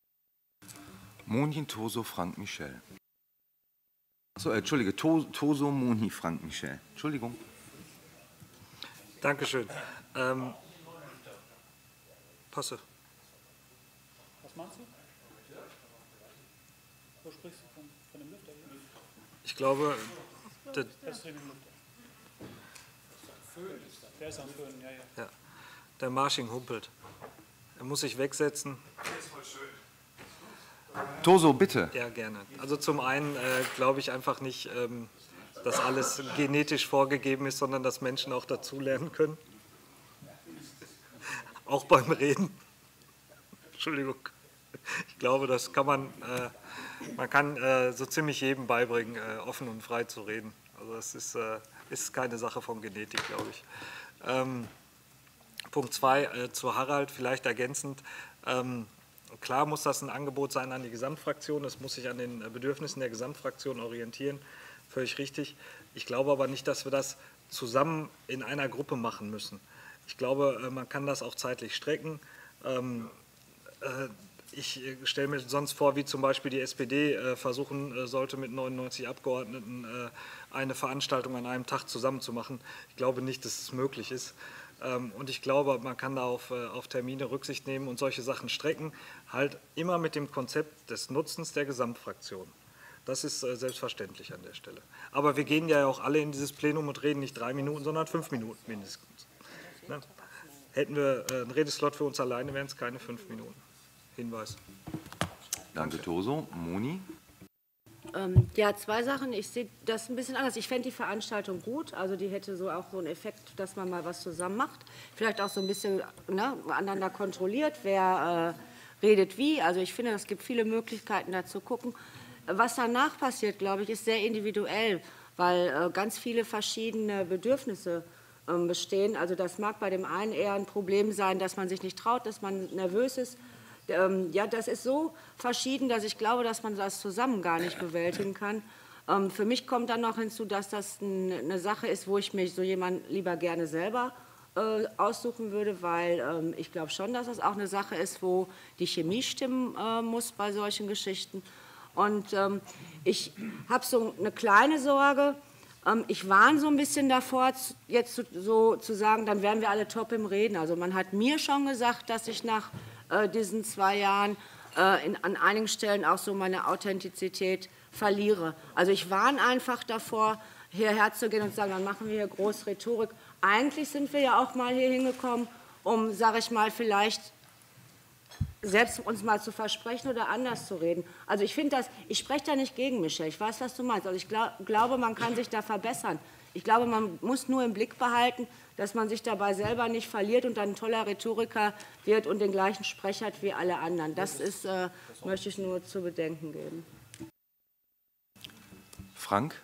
Moni, Toso, Frank, Michel. Achso, Entschuldige, Toso, Moni, Frank, Michel. Entschuldigung. Dankeschön. Passe. Was meinst du? Wo sprichst du von dem Lüfter hier? Ich glaube, der Der ist am Föhn, ja, ja. Ja, der Marsching humpelt. Er muss sich wegsetzen. Das ist voll schön. Toso, bitte. Ja, gerne. Also zum einen glaube ich einfach nicht, dass alles genetisch vorgegeben ist, sondern dass Menschen auch dazulernen können. Auch beim Reden. Entschuldigung. Ich glaube, das kann man kann so ziemlich jedem beibringen, offen und frei zu reden. Also das ist keine Sache von Genetik, glaube ich. Punkt 2 zu Harald, vielleicht ergänzend. Klar muss das ein Angebot sein an die Gesamtfraktion, es muss sich an den Bedürfnissen der Gesamtfraktion orientieren, völlig richtig. Ich glaube aber nicht, dass wir das zusammen in einer Gruppe machen müssen. Ich glaube, man kann das auch zeitlich strecken. Ich stelle mir sonst vor, wie zum Beispiel die SPD versuchen sollte, mit 99 Abgeordneten eine Veranstaltung an einem Tag zusammen zu machen. Ich glaube nicht, dass es möglich ist. Und ich glaube, man kann da auf Termine Rücksicht nehmen und solche Sachen strecken, halt immer mit dem Konzept des Nutzens der Gesamtfraktion. Das ist selbstverständlich an der Stelle. Aber wir gehen ja auch alle in dieses Plenum und reden nicht 3 Minuten, sondern 5 Minuten mindestens. Ne? Hätten wir einen Redeslot für uns alleine, wären es keine 5 Minuten. Hinweis. Danke, Toso. Moni? Ja, 2 Sachen. Ich sehe das ein bisschen anders. Ich fände die Veranstaltung gut. Also die hätte so auch so einen Effekt, dass man mal was zusammen macht. Vielleicht auch so ein bisschen aneinander kontrolliert, wer redet wie. Also ich finde, es gibt viele Möglichkeiten, da zu gucken. Was danach passiert, glaube ich, ist sehr individuell, weil ganz viele verschiedene Bedürfnisse bestehen. Also das mag bei dem einen eher ein Problem sein, dass man sich nicht traut, dass man nervös ist. Ja, das ist so verschieden, dass ich glaube, dass man das zusammen gar nicht bewältigen kann. Für mich kommt dann noch hinzu, dass das eine Sache ist, wo ich mir so jemanden lieber gerne selber aussuchen würde, weil ich glaube schon, dass das auch eine Sache ist, wo die Chemie stimmen muss bei solchen Geschichten. Und ich habe so eine kleine Sorge. Ich warne so ein bisschen davor, jetzt so zu sagen, dann wären wir alle top im Reden. Also man hat mir schon gesagt, dass ich nach diesen 2 Jahren an einigen Stellen auch so meine Authentizität verliere. Also ich warne einfach davor, hierher zu gehen und zu sagen, dann machen wir hier groß Rhetorik. Eigentlich sind wir ja auch mal hier hingekommen, um, sage ich mal, vielleicht selbst uns mal zu versprechen oder anders zu reden. Also ich finde das, ich spreche da nicht gegen Michel, ich weiß, was du meinst. Also ich glaube, man kann sich da verbessern. Ich glaube, man muss nur im Blick behalten, dass man sich dabei selber nicht verliert und dann ein toller Rhetoriker wird und den gleichen Sprech hat wie alle anderen. Das ist, möchte ich nur zu bedenken geben. Frank?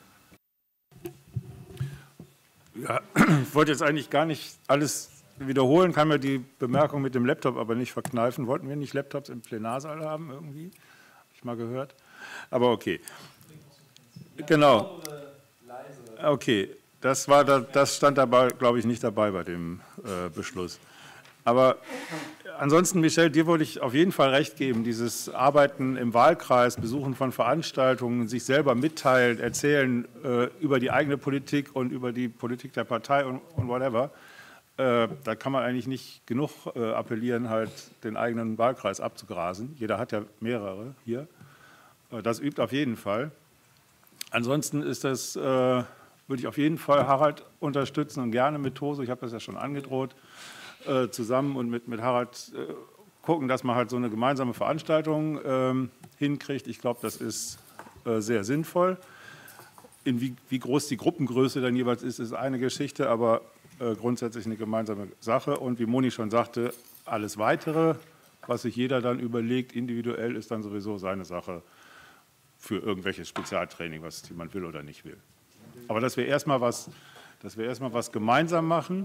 Ja, ich wollte jetzt eigentlich gar nicht alles wiederholen, kann mir die Bemerkung mit dem Laptop aber nicht verkneifen. Wollten wir nicht Laptops im Plenarsaal haben irgendwie? Habe ich mal gehört. Aber okay. Genau. Okay, das stand dabei, glaube ich, nicht dabei bei dem Beschluss. Aber ansonsten, Michel, dir wollte ich auf jeden Fall recht geben. Dieses Arbeiten im Wahlkreis, Besuchen von Veranstaltungen, sich selber mitteilen, erzählen über die eigene Politik und über die Politik der Partei und whatever. Da kann man eigentlich nicht genug appellieren, halt den eigenen Wahlkreis abzugrasen. Jeder hat ja mehrere hier. Das übt auf jeden Fall. Ansonsten ist das, würde ich auf jeden Fall Harald unterstützen und gerne mit Toso, ich habe das ja schon angedroht, zusammen und mit Harald gucken, dass man halt so eine gemeinsame Veranstaltung hinkriegt. Ich glaube, das ist sehr sinnvoll. Wie groß die Gruppengröße dann jeweils ist eine Geschichte, aber grundsätzlich eine gemeinsame Sache. Und wie Moni schon sagte, alles Weitere, was sich jeder dann überlegt, individuell, ist dann sowieso seine Sache für irgendwelches Spezialtraining, was jemand will oder nicht will. Aber dass wir erstmal was gemeinsam machen.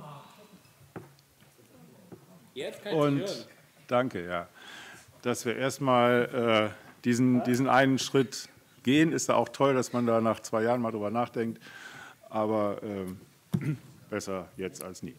Jetzt kann ich Und hören. danke, ja. Dass wir erstmal diesen einen Schritt gehen, ist ja auch toll, dass man da nach 2 Jahren mal drüber nachdenkt. Aber besser jetzt als nie.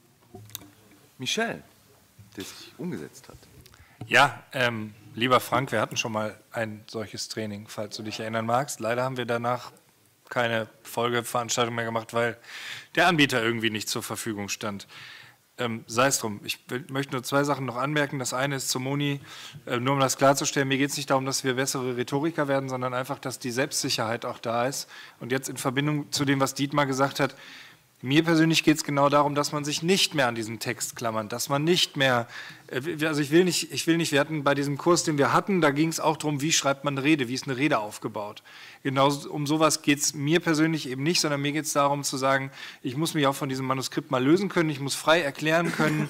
Michel, der sich umgesetzt hat. Ja, lieber Frank, wir hatten schon mal ein solches Training, falls du dich erinnern magst. Leider haben wir danach keine Folgeveranstaltung mehr gemacht, weil der Anbieter irgendwie nicht zur Verfügung stand. Sei es drum. Ich möchte nur 2 Sachen noch anmerken. Das eine ist zu Moni, nur um das klarzustellen, mir geht es nicht darum, dass wir bessere Rhetoriker werden, sondern einfach, dass die Selbstsicherheit auch da ist. Und jetzt in Verbindung zu dem, was Dietmar gesagt hat, mir persönlich geht es genau darum, dass man sich nicht mehr an diesen Text klammert, dass man nicht mehr, also ich will nicht, wir hatten bei diesem Kurs, den wir hatten, da ging es auch darum, wie schreibt man eine Rede, wie ist eine Rede aufgebaut. Genau um sowas geht es mir persönlich eben nicht, sondern mir geht es darum zu sagen, ich muss mich auch von diesem Manuskript mal lösen können, ich muss frei erklären können,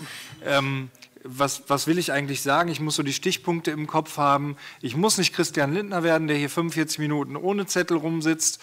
was will ich eigentlich sagen? Ich muss so die Stichpunkte im Kopf haben. Ich muss nicht Christian Lindner werden, der hier 45 Minuten ohne Zettel rumsteht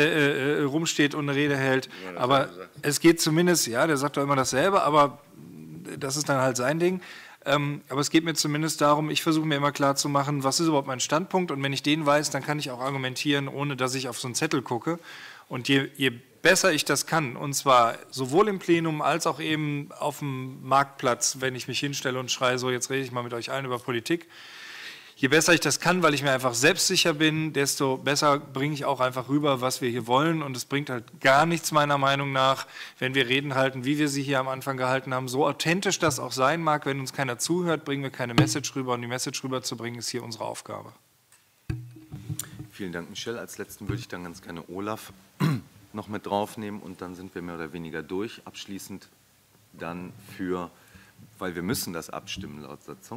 und eine Rede hält. Ja, aber es geht zumindest, ja, der sagt doch immer dasselbe, aber das ist dann halt sein Ding. Aber es geht mir zumindest darum, ich versuche mir immer klar zu machen, was ist überhaupt mein Standpunkt, und wenn ich den weiß, dann kann ich auch argumentieren, ohne dass ich auf so einen Zettel gucke. Und je besser ich das kann, und zwar sowohl im Plenum als auch eben auf dem Marktplatz, wenn ich mich hinstelle und schreie, so jetzt rede ich mal mit euch allen über Politik, je besser ich das kann, weil ich mir einfach selbstsicher bin, desto besser bringe ich auch einfach rüber, was wir hier wollen. Und es bringt halt gar nichts meiner Meinung nach, wenn wir Reden halten, wie wir sie hier am Anfang gehalten haben. So authentisch das auch sein mag, wenn uns keiner zuhört, bringen wir keine Message rüber. Und die Message rüberzubringen, ist hier unsere Aufgabe. Vielen Dank, Michel. Als letzten würde ich dann ganz gerne Olaf noch mit draufnehmen, und dann sind wir mehr oder weniger durch. Abschließend dann weil wir müssen das abstimmen laut Satzung.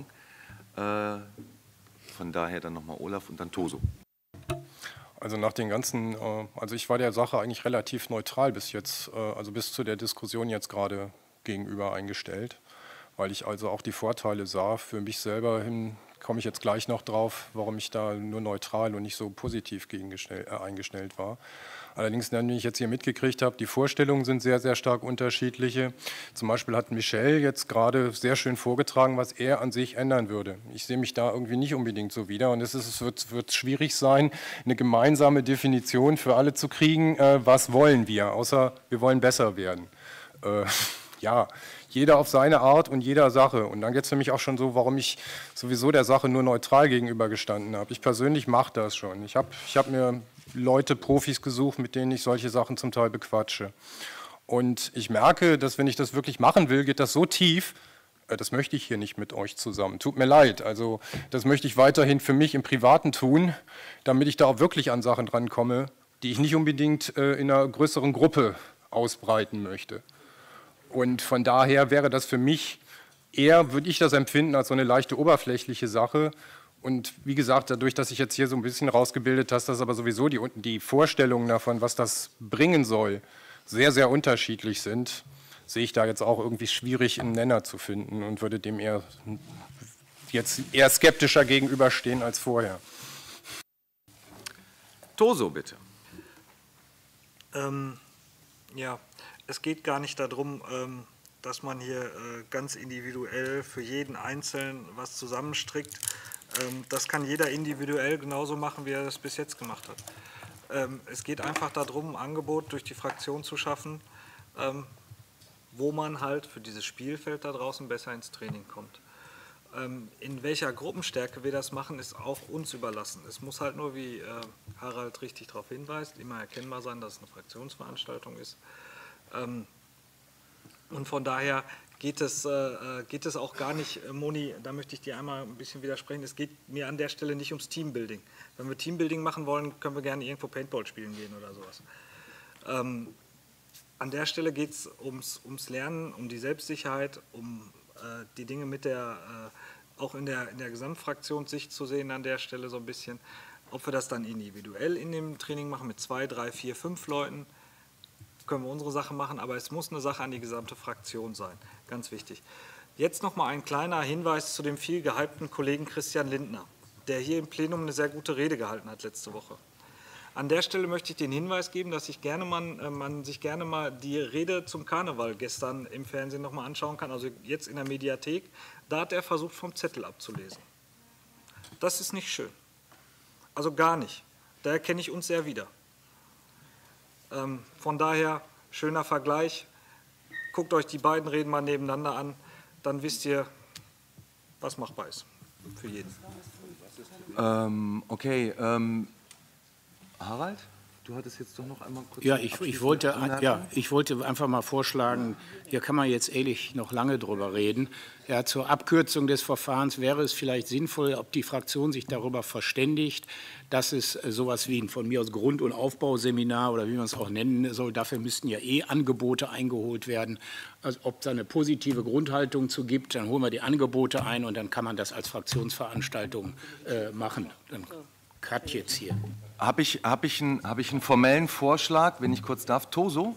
Von daher dann nochmal Olaf und dann Toso. Also nach den ganzen, also ich war der Sache eigentlich relativ neutral bis jetzt, also bis zu der Diskussion jetzt gerade gegenüber eingestellt, weil ich also auch die Vorteile sah. Für mich selber komme ich jetzt gleich noch drauf, warum ich da nur neutral und nicht so positiv eingestellt war. Allerdings, wenn ich jetzt hier mitgekriegt habe, die Vorstellungen sind sehr, sehr stark unterschiedliche. Zum Beispiel hat Michel jetzt gerade sehr schön vorgetragen, was er an sich ändern würde. Ich sehe mich da irgendwie nicht unbedingt so wieder, und es wird schwierig sein, eine gemeinsame Definition für alle zu kriegen, was wollen wir, außer wir wollen besser werden. Ja, jeder auf seine Art und jeder Sache. Und dann geht es für mich auch schon so, warum ich sowieso der Sache nur neutral gegenübergestanden habe. Ich persönlich mache das schon. Ich hab mir Leute, Profis gesucht, mit denen ich solche Sachen zum Teil bequatsche. Und ich merke, dass wenn ich das wirklich machen will, geht das so tief, das möchte ich hier nicht mit euch zusammen. Tut mir leid. Also das möchte ich weiterhin für mich im Privaten tun, damit ich da auch wirklich an Sachen drankomme, die ich nicht unbedingt in einer größeren Gruppe ausbreiten möchte. Und von daher wäre das für mich eher, würde ich das empfinden, als so eine leichte oberflächliche Sache. Und wie gesagt, dadurch, dass ich jetzt hier so ein bisschen rausgebildet habe, dass aber sowieso die Vorstellungen davon, was das bringen soll, sehr, sehr unterschiedlich sind, sehe ich da jetzt auch irgendwie schwierig, einen Nenner zu finden, und würde dem eher skeptischer gegenüberstehen als vorher. Toso, bitte. Ja, es geht gar nicht darum, dass man hier ganz individuell für jeden Einzelnen was zusammenstrickt. Das kann jeder individuell genauso machen, wie er das bis jetzt gemacht hat. Es geht einfach darum, ein Angebot durch die Fraktion zu schaffen, wo man halt für dieses Spielfeld da draußen besser ins Training kommt. In welcher Gruppenstärke wir das machen, ist auch uns überlassen. Es muss halt nur, wie Harald richtig darauf hinweist, immer erkennbar sein, dass es eine Fraktionsveranstaltung ist. Und von daher geht es auch gar nicht, Moni, da möchte ich dir einmal ein bisschen widersprechen, es geht mir an der Stelle nicht ums Teambuilding. Wenn wir Teambuilding machen wollen, können wir gerne irgendwo Paintball spielen gehen oder sowas. An der Stelle geht es ums Lernen, um die Selbstsicherheit, um die Dinge mit der auch in der Gesamtfraktionssicht zu sehen an der Stelle so ein bisschen. Ob wir das dann individuell in dem Training machen mit 2, 3, 4, 5 Leuten, können wir unsere Sache machen, aber es muss eine Sache an die gesamte Fraktion sein, ganz wichtig. Jetzt noch mal ein kleiner Hinweis zu dem viel gehypten Kollegen Christian Lindner, der hier im Plenum eine sehr gute Rede gehalten hat letzte Woche. An der Stelle möchte ich den Hinweis geben, dass man sich gerne mal die Rede zum Karneval gestern im Fernsehen noch mal anschauen kann, also jetzt in der Mediathek. Da hat er versucht, vom Zettel abzulesen. Das ist nicht schön. Also gar nicht. Da erkenne ich uns sehr wieder. Von daher, schöner Vergleich. Guckt euch die beiden Reden mal nebeneinander an, dann wisst ihr, was machbar ist für jeden. Okay, Harald, du hattest jetzt doch noch einmal kurz... Ja, ich wollte einfach mal vorschlagen, hier kann man jetzt ehrlich noch lange drüber reden. Ja, zur Abkürzung des Verfahrens wäre es vielleicht sinnvoll, ob die Fraktion sich darüber verständigt, dass es sowas wie ein von mir aus Grund- und Aufbauseminar oder wie man es auch nennen soll, dafür müssten ja Angebote eingeholt werden. Also ob es da eine positive Grundhaltung zu gibt, dann holen wir die Angebote ein und dann kann man das als Fraktionsveranstaltung machen. Dann Cut jetzt hier. Habe ich einen formellen Vorschlag, wenn ich kurz darf? Toso,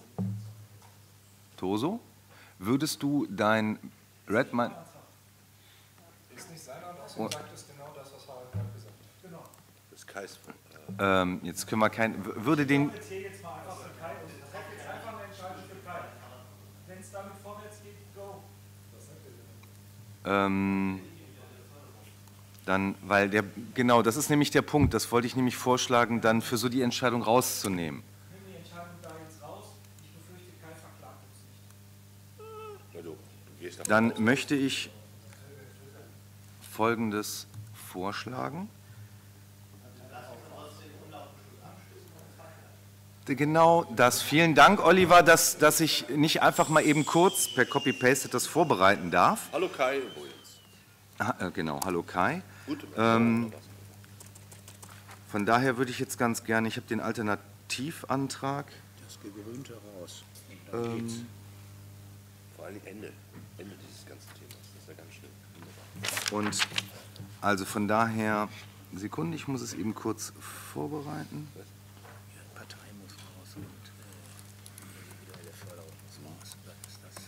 würdest du dein Redmine... Ist nicht seiner und sagt es genau das, was Harald gerade gesagt hat. Genau. Das ist Kais. Jetzt können wir kein... Würde den... Ich erzähle jetzt mal einfach für Kai und ich treffe jetzt einfach eine Entscheidung für Kai. Wenn es damit vorwärts geht, go. Was sagt ihr denn? Dann, weil genau, das ist nämlich der Punkt, das wollte ich nämlich vorschlagen, dann für so die Entscheidung rauszunehmen. Nimm die Entscheidung da jetzt raus. Ich befürchte, Kai verklagt uns nicht. Dann möchte ich Folgendes vorschlagen. Genau das. Vielen Dank, Oliver, dass ich nicht einfach mal eben kurz per Copy-Paste das vorbereiten darf. Hallo Kai übrigens. Genau, hallo Kai. Gut, Von daher würde ich jetzt ganz gerne, ich habe den Alternativantrag. Das Gewöhnte raus. Vor allem Ende dieses ganzen Themas. Das ist ja ganz schlimm. Und also von daher, Sekunde, ich muss es eben kurz vorbereiten. Partei muss raus und individuelle Förderung muss raus. Das ist das.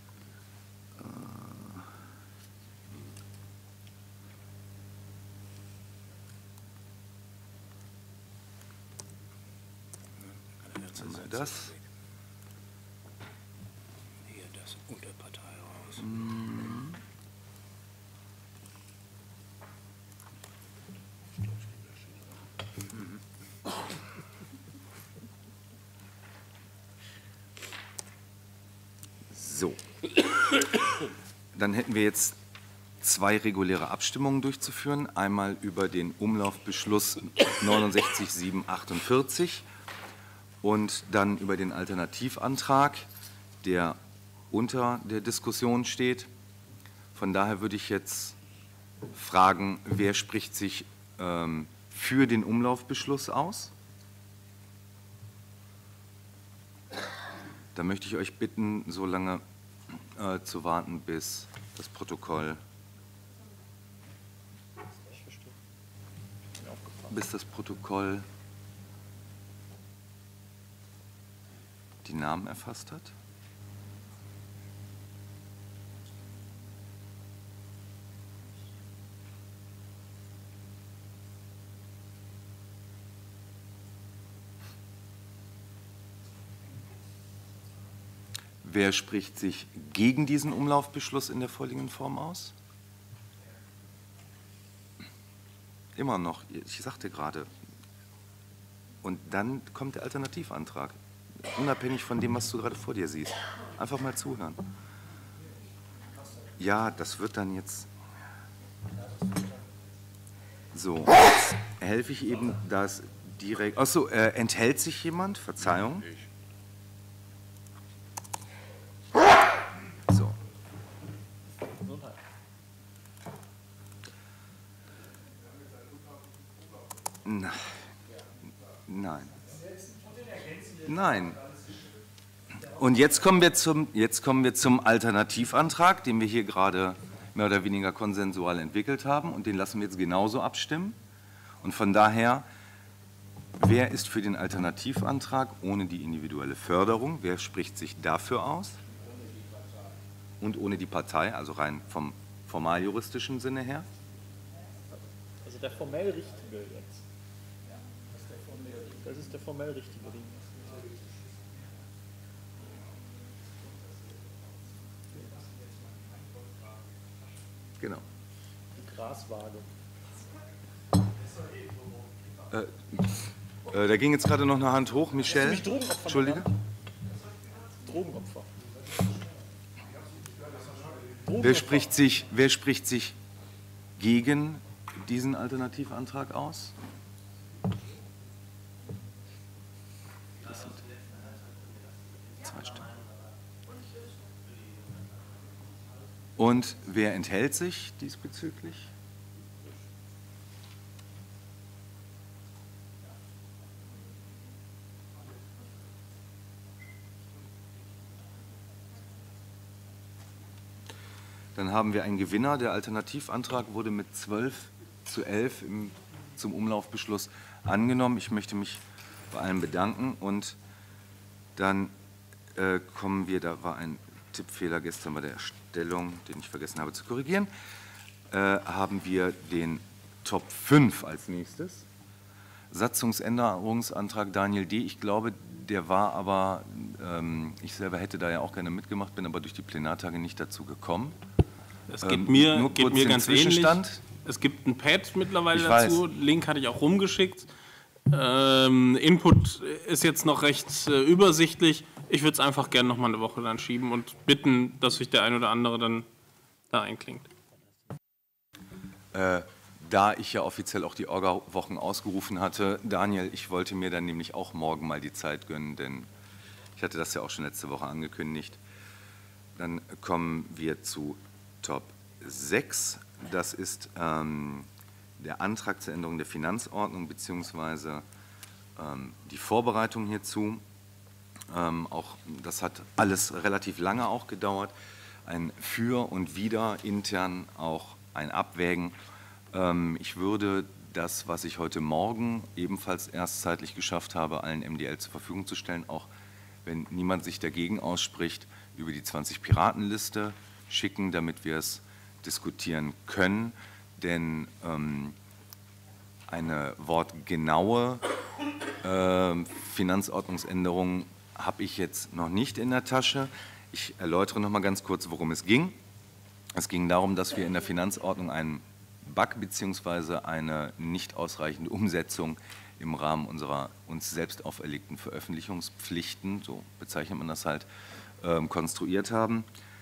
Das. Hier das unter Partei raus. So. Dann hätten wir jetzt 2 reguläre Abstimmungen durchzuführen. Einmal über den Umlaufbeschluss 69748 und dann über den Alternativantrag, der unter der Diskussion steht. Von daher würde ich jetzt fragen, wer spricht sich für den Umlaufbeschluss aus? Da möchte ich euch bitten, so lange zu warten, bis das Protokoll die Namen erfasst hat. Wer spricht sich gegen diesen Umlaufbeschluss in der vorliegenden Form aus? Immer noch, ich sagte gerade. Und dann kommt der Alternativantrag, unabhängig von dem, was du gerade vor dir siehst. Einfach mal zuhören. Ja, das wird dann jetzt... So, jetzt helfe ich eben, dass direkt... Achso, enthält sich jemand? Verzeihung. So. Nein. Nein. Und jetzt kommen wir zum Alternativantrag, den wir hier gerade mehr oder weniger konsensual entwickelt haben und den lassen wir jetzt genauso abstimmen. Und von daher, wer ist für den Alternativantrag ohne die individuelle Förderung? Wer spricht sich dafür aus? Und ohne die Partei, also rein vom formaljuristischen Sinne her? Also der formell Richtige jetzt. Das ist der formell Richtige. Genau. Die Graswaage. Da ging jetzt gerade noch eine Hand hoch, Michelle. Entschuldige. Drogenopfer. Wer spricht sich gegen diesen Alternativantrag aus? Das sind 2 Stimmen. Und wer enthält sich diesbezüglich? Dann haben wir einen Gewinner. Der Alternativantrag wurde mit 12:11 zum Umlaufbeschluss angenommen. Ich möchte mich bei allen bedanken. Und dann kommen wir, da war ein Tippfehler gestern bei der Erstellung, den ich vergessen habe zu korrigieren, haben wir den Top 5 als nächstes. Satzungsänderungsantrag Daniel D. Ich glaube, der war aber, ich selber hätte da ja auch gerne mitgemacht, bin aber durch die Plenartage nicht dazu gekommen. Es geht mir ganz ähnlich. Zwischenstand. Es gibt ein Pad mittlerweile dazu. Link hatte ich auch rumgeschickt. Input ist jetzt noch recht übersichtlich. Ich würde es einfach gerne noch mal eine Woche dann schieben und bitten, dass sich der ein oder andere dann da einklingt. Da ich ja offiziell auch die Orga-Wochen ausgerufen hatte, Daniel, ich wollte mir dann nämlich auch morgen mal die Zeit gönnen, denn ich hatte das ja auch schon letzte Woche angekündigt. Dann kommen wir zu Top 6. Das ist der Antrag zur Änderung der Finanzordnung bzw. Die Vorbereitung hierzu. Auch das hat alles relativ lange auch gedauert. Ein Für und Wider, intern auch ein Abwägen. Ich würde das, was ich heute Morgen ebenfalls erst zeitlich geschafft habe, allen MDL zur Verfügung zu stellen, auch wenn niemand sich dagegen ausspricht, über die 20-Piraten-Liste schicken, damit wir es diskutieren können. Denn eine wortgenaue Finanzordnungsänderung habe ich jetzt noch nicht in der Tasche. Ich erläutere noch mal ganz kurz, worum es ging. Es ging darum, dass wir in der Finanzordnung einen Bug bzw. eine nicht ausreichende Umsetzung im Rahmen unserer uns selbst auferlegten Veröffentlichungspflichten, so bezeichnet man das halt, konstruiert haben.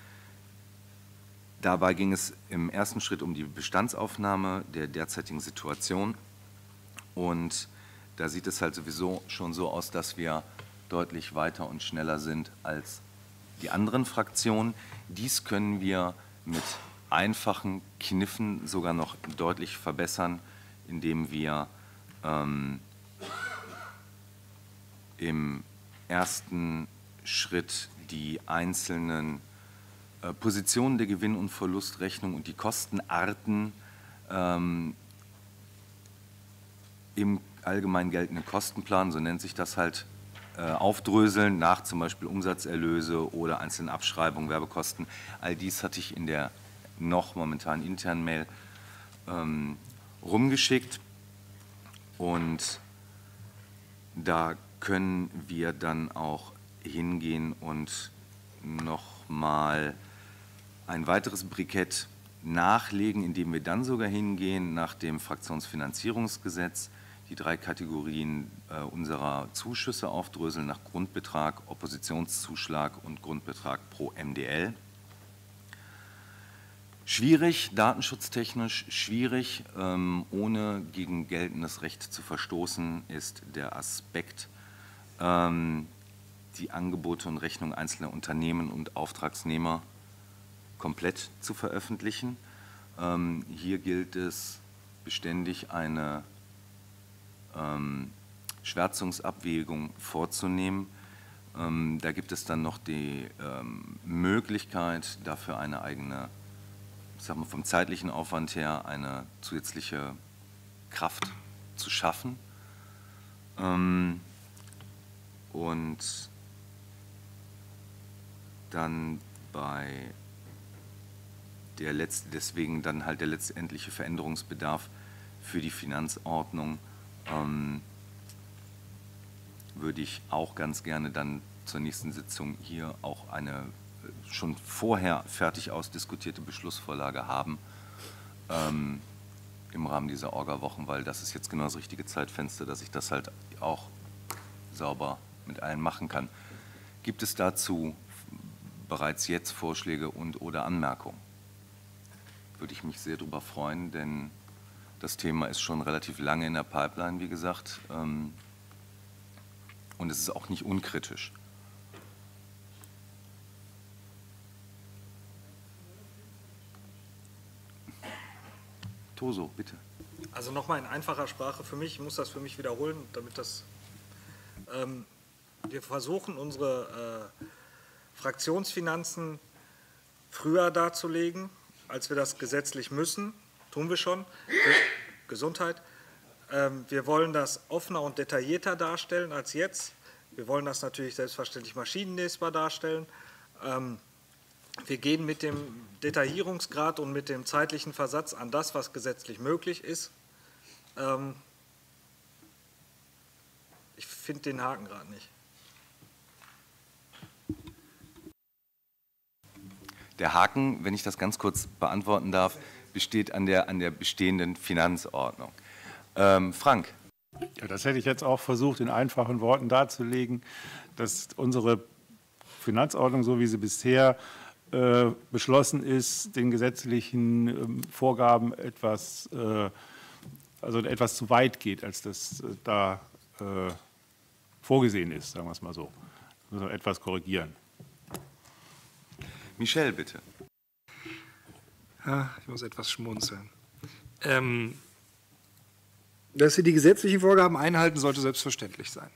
Dabei ging es im ersten Schritt um die Bestandsaufnahme der derzeitigen Situation. Und da sieht es halt sowieso schon so aus, dass wir deutlich weiter und schneller sind als die anderen Fraktionen. Dies können wir mit einfachen Kniffen sogar noch deutlich verbessern, indem wir im ersten Schritt die einzelnen Positionen der Gewinn- und Verlustrechnung und die Kostenarten im allgemein geltenden Kostenplan, so nennt sich das halt, aufdröseln nach zum Beispiel Umsatzerlöse oder einzelnen Abschreibungen, Werbekosten. All dies hatte ich in der noch momentan internen Mail rumgeschickt und da können wir dann auch hingehen und nochmal ein weiteres Brikett nachlegen, indem wir dann sogar hingehen nach dem Fraktionsfinanzierungsgesetz, die 3 Kategorien unserer Zuschüsse aufdröseln nach Grundbetrag, Oppositionszuschlag und Grundbetrag pro MDL. Schwierig, datenschutztechnisch schwierig, ohne gegen geltendes Recht zu verstoßen, ist der Aspekt, die Angebote und Rechnungen einzelner Unternehmen und Auftragsnehmer komplett zu veröffentlichen. Hier gilt es beständig eine Schwärzungsabwägung vorzunehmen. Da gibt es dann noch die Möglichkeit, dafür eine eigene sagen wir, vom zeitlichen Aufwand her eine zusätzliche Kraft zu schaffen. Und dann bei deswegen dann halt der letztendliche Veränderungsbedarf für die Finanzordnung würde ich auch ganz gerne dann zur nächsten Sitzung hier auch eine schon vorher fertig ausdiskutierte Beschlussvorlage haben im Rahmen dieser Orga-Wochen, weil das ist jetzt genau das richtige Zeitfenster, dass ich das halt auch sauber mit allen machen kann. Gibt es dazu bereits jetzt Vorschläge und/oder Anmerkungen? Würde ich mich sehr darüber freuen, denn das Thema ist schon relativ lange in der Pipeline, wie gesagt, und es ist auch nicht unkritisch. Toso, bitte. Also nochmal in einfacher Sprache für mich, ich muss das für mich wiederholen, damit das... wir versuchen, unsere Fraktionsfinanzen früher darzulegen, als wir das gesetzlich müssen. Tun wir schon. Gesundheit. Wir wollen das offener und detaillierter darstellen als jetzt. Wir wollen das natürlich selbstverständlich maschinenlesbar darstellen. Wir gehen mit dem Detaillierungsgrad und mit dem zeitlichen Versatz an das, was gesetzlich möglich ist. Ich finde den Haken gerade nicht. Der Haken, wenn ich das ganz kurz beantworten darf, besteht an der bestehenden Finanzordnung. Frank. Ja, das hätte ich jetzt auch versucht, in einfachen Worten darzulegen, dass unsere Finanzordnung, so wie sie bisher beschlossen ist, den gesetzlichen Vorgaben etwas zu weit geht, als das da vorgesehen ist, sagen wir es mal so. Müssen wir etwas korrigieren. Michel, bitte. Ich muss etwas schmunzeln. Dass wir die gesetzlichen Vorgaben einhalten, sollte selbstverständlich sein.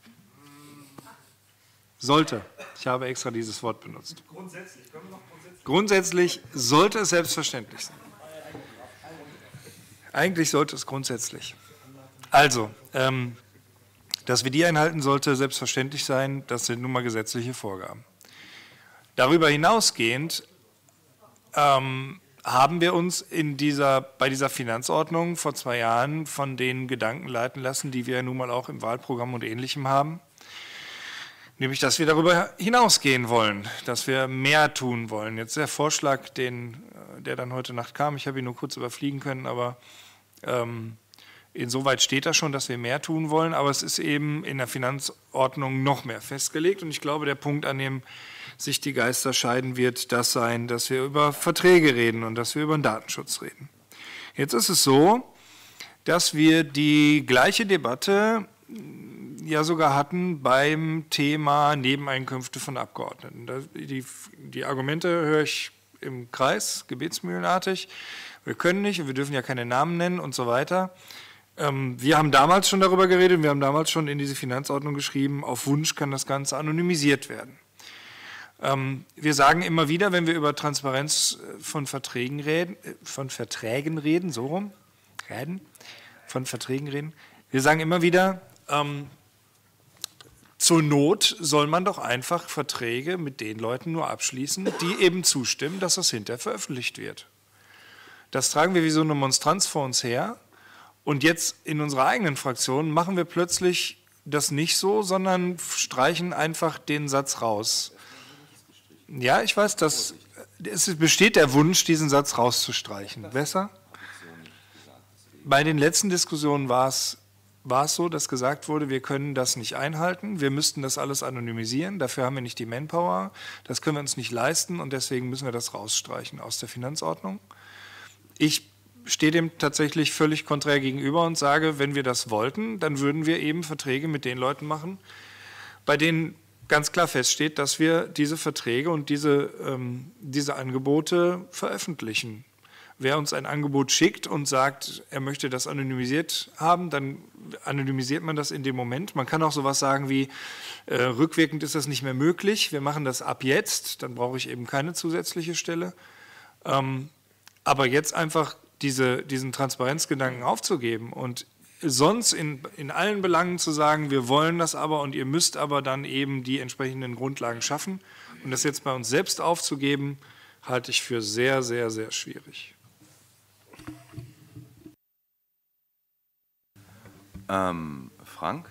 Sollte. Ich habe extra dieses Wort benutzt. Grundsätzlich, können wir noch grundsätzlich? Grundsätzlich sollte es selbstverständlich sein. Eigentlich sollte es grundsätzlich. Also, dass wir die einhalten, sollte selbstverständlich sein. Das sind nun mal gesetzliche Vorgaben. Darüber hinausgehend haben wir uns bei dieser Finanzordnung vor 2 Jahren von den Gedanken leiten lassen, die wir nun mal auch im Wahlprogramm und Ähnlichem haben. Nämlich, dass wir darüber hinausgehen wollen, dass wir mehr tun wollen. Jetzt der Vorschlag, der dann heute Nacht kam, ich habe ihn nur kurz überfliegen können, aber insoweit steht da schon, dass wir mehr tun wollen, aber es ist eben in der Finanzordnung noch mehr festgelegt. Und ich glaube, der Punkt, an dem sich die Geister scheiden, wird das sein, dass wir über Verträge reden und dass wir über den Datenschutz reden. Jetzt ist es so, dass wir die gleiche Debatte ja sogar hatten beim Thema Nebeneinkünfte von Abgeordneten. Die Argumente höre ich im Kreis, gebetsmühlenartig. Wir können nicht und wir dürfen ja keine Namen nennen und so weiter. Wir haben damals schon darüber geredet, wir haben damals schon in diese Finanzordnung geschrieben, auf Wunsch kann das Ganze anonymisiert werden. Wir sagen immer wieder, wenn wir über Transparenz von Verträgen reden, wir sagen immer wieder, zur Not soll man doch einfach Verträge mit den Leuten nur abschließen, die eben zustimmen, dass das hinterher veröffentlicht wird. Das tragen wir wie so eine Monstranz vor uns her. Und jetzt in unserer eigenen Fraktion machen wir plötzlich das nicht so, sondern streichen einfach den Satz raus. Ja, ich weiß, es besteht der Wunsch, diesen Satz rauszustreichen. Besser? Bei den letzten Diskussionen war es so, dass gesagt wurde, wir können das nicht einhalten, wir müssten das alles anonymisieren, dafür haben wir nicht die Manpower, das können wir uns nicht leisten und deswegen müssen wir das rausstreichen aus der Finanzordnung. Ich stehe dem tatsächlich völlig konträr gegenüber und sage, wenn wir das wollten, dann würden wir eben Verträge mit den Leuten machen, bei denen ganz klar feststeht, dass wir diese Verträge und diese Angebote veröffentlichen. Wer uns ein Angebot schickt und sagt, er möchte das anonymisiert haben, dann anonymisiert man das in dem Moment. Man kann auch sowas sagen wie, rückwirkend ist das nicht mehr möglich, wir machen das ab jetzt, dann brauche ich eben keine zusätzliche Stelle. Aber jetzt einfach diesen Transparenzgedanken aufzugeben und sonst in allen Belangen zu sagen, wir wollen das aber und ihr müsst aber dann eben die entsprechenden Grundlagen schaffen und das jetzt bei uns selbst aufzugeben, halte ich für sehr, sehr, sehr schwierig. Frank?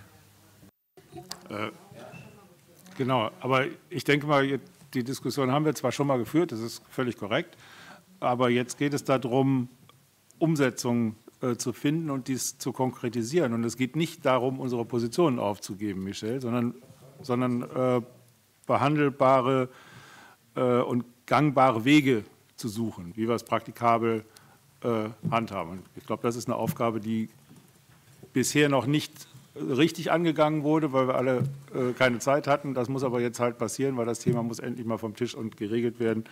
Genau, aber ich denke mal, die Diskussion haben wir zwar schon mal geführt, das ist völlig korrekt, aber jetzt geht es darum, Umsetzung zu finden und dies zu konkretisieren. Und es geht nicht darum, unsere Positionen aufzugeben, Michel, sondern behandelbare und gangbare Wege zu suchen, wie wir es praktikabel handhaben. Ich glaube, das ist eine Aufgabe, die bisher noch nicht richtig angegangen wurde, weil wir alle keine Zeit hatten. Das muss aber jetzt halt passieren, weil das Thema muss endlich mal vom Tisch und geregelt werden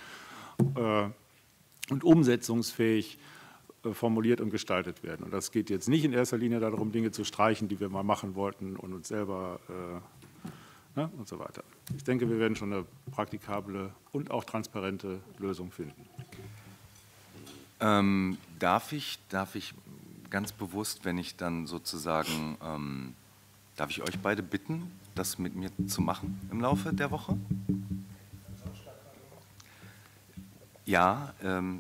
und umsetzungsfähig formuliert und gestaltet werden. Und das geht jetzt nicht in erster Linie darum, Dinge zu streichen, die wir mal machen wollten und uns selber und so weiter. Ich denke, wir werden schon eine praktikable und auch transparente Lösung finden. Darf ich ganz bewusst, wenn ich dann sozusagen, darf ich euch beide bitten, das mit mir zu machen im Laufe der Woche? Ja,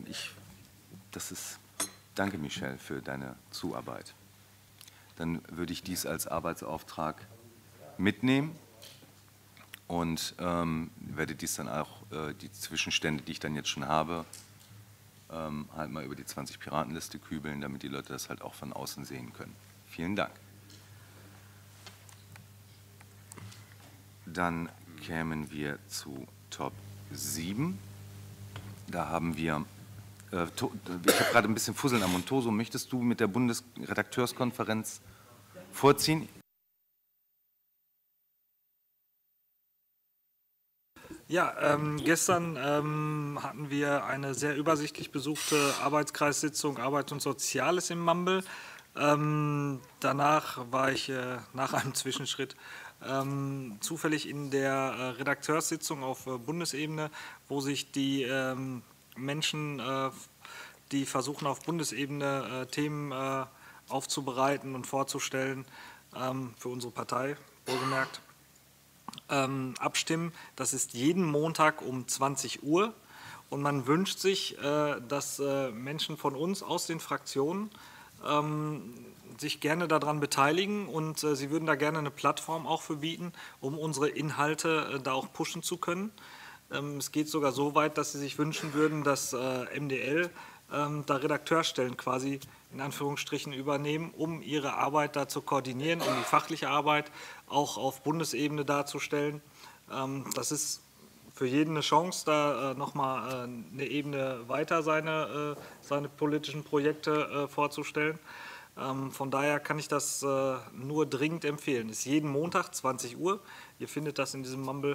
danke Michel für deine Zuarbeit. Dann würde ich dies als Arbeitsauftrag mitnehmen und werde dies dann auch, die Zwischenstände, die ich dann jetzt schon habe, halt mal über die 20 Piratenliste kübeln, damit die Leute das halt auch von außen sehen können. Vielen Dank. Dann kämen wir zu Top 7. Da haben wir, ich habe gerade ein bisschen Fusseln am Mund. Toso, möchtest du mit der Bundesredakteurskonferenz vorziehen? Ja, gestern hatten wir eine sehr übersichtlich besuchte Arbeitskreissitzung Arbeit und Soziales im Mambel. Danach war ich nach einem Zwischenschritt zufällig in der Redakteurssitzung auf Bundesebene, wo sich die Menschen, die versuchen auf Bundesebene Themen aufzubereiten und vorzustellen, für unsere Partei wohlgemerkt, abstimmen. Das ist jeden Montag um 20 Uhr und man wünscht sich, dass Menschen von uns aus den Fraktionen sich gerne daran beteiligen und sie würden da gerne eine Plattform auch für bieten, um unsere Inhalte da auch pushen zu können. Es geht sogar so weit, dass sie sich wünschen würden, dass MDL da Redakteurstellen quasi in Anführungsstrichen übernehmen, um ihre Arbeit da zu koordinieren, um die fachliche Arbeit auch auf Bundesebene darzustellen. Das ist für jeden eine Chance, da nochmal eine Ebene weiter seine politischen Projekte vorzustellen. Von daher kann ich das nur dringend empfehlen. Es ist jeden Montag 20 Uhr. Ihr findet das in diesem Mumble.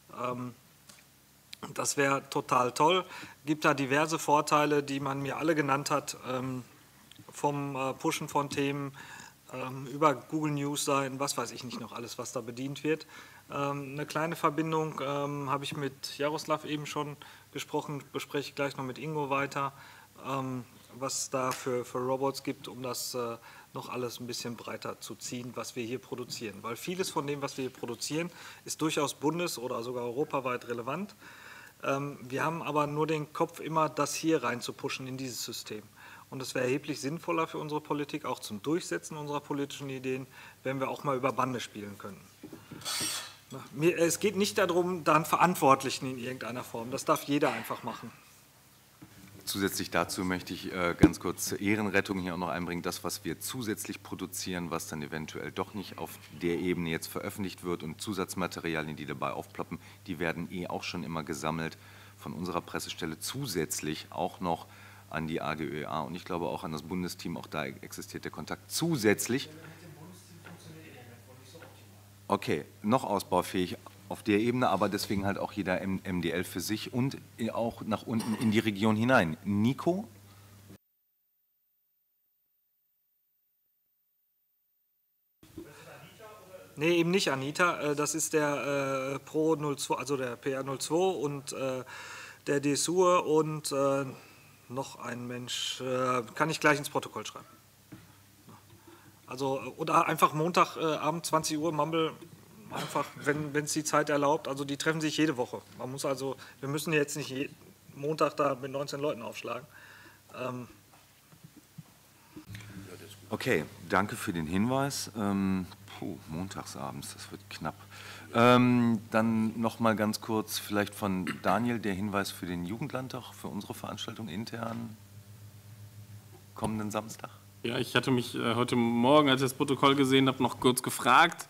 Das wäre total toll. Es gibt da diverse Vorteile, die man mir alle genannt hat, vom Pushen von Themen, über Google News Seiten, was weiß ich nicht noch alles, was da bedient wird. Eine kleine Verbindung habe ich mit Jaroslav eben schon gesprochen, bespreche ich gleich noch mit Ingo weiter, was da für Robots gibt, um das noch alles ein bisschen breiter zu ziehen, was wir hier produzieren. Weil vieles von dem, was wir hier produzieren, ist durchaus bundes- oder sogar europaweit relevant. Wir haben aber nur den Kopf immer, das hier rein zu pushen in dieses System. Und es wäre erheblich sinnvoller für unsere Politik, auch zum Durchsetzen unserer politischen Ideen, wenn wir auch mal über Bande spielen könnten. Es geht nicht darum, da einen Verantwortlichen in irgendeiner Form. Das darf jeder einfach machen. Zusätzlich dazu möchte ich ganz kurz zur Ehrenrettung hier auch noch einbringen, das, was wir zusätzlich produzieren, was dann eventuell doch nicht auf der Ebene jetzt veröffentlicht wird und Zusatzmaterialien, die dabei aufploppen, die werden auch schon immer gesammelt von unserer Pressestelle zusätzlich auch noch an die AGÖA und ich glaube auch an das Bundesteam, auch da existiert der Kontakt zusätzlich. Okay, noch ausbaufähig auf der Ebene, aber deswegen halt auch jeder MDL für sich und auch nach unten in die Region hinein. Nico? Nee, eben nicht Anita. Das ist der Pro 02, also der PR 02 und der DSUR und noch ein Mensch, kann ich gleich ins Protokoll schreiben. Also, oder einfach Montagabend 20 Uhr, Mumble, einfach, wenn es die Zeit erlaubt. Also die treffen sich jede Woche. Man muss also, wir müssen jetzt nicht Montag da mit 19 Leuten aufschlagen. Okay, danke für den Hinweis. Montagsabends, das wird knapp. Dann noch mal ganz kurz vielleicht von Daniel der Hinweis für den Jugendlandtag, für unsere Veranstaltung intern kommenden Samstag. Ja, ich hatte mich heute Morgen, als ich das Protokoll gesehen habe, noch kurz gefragt,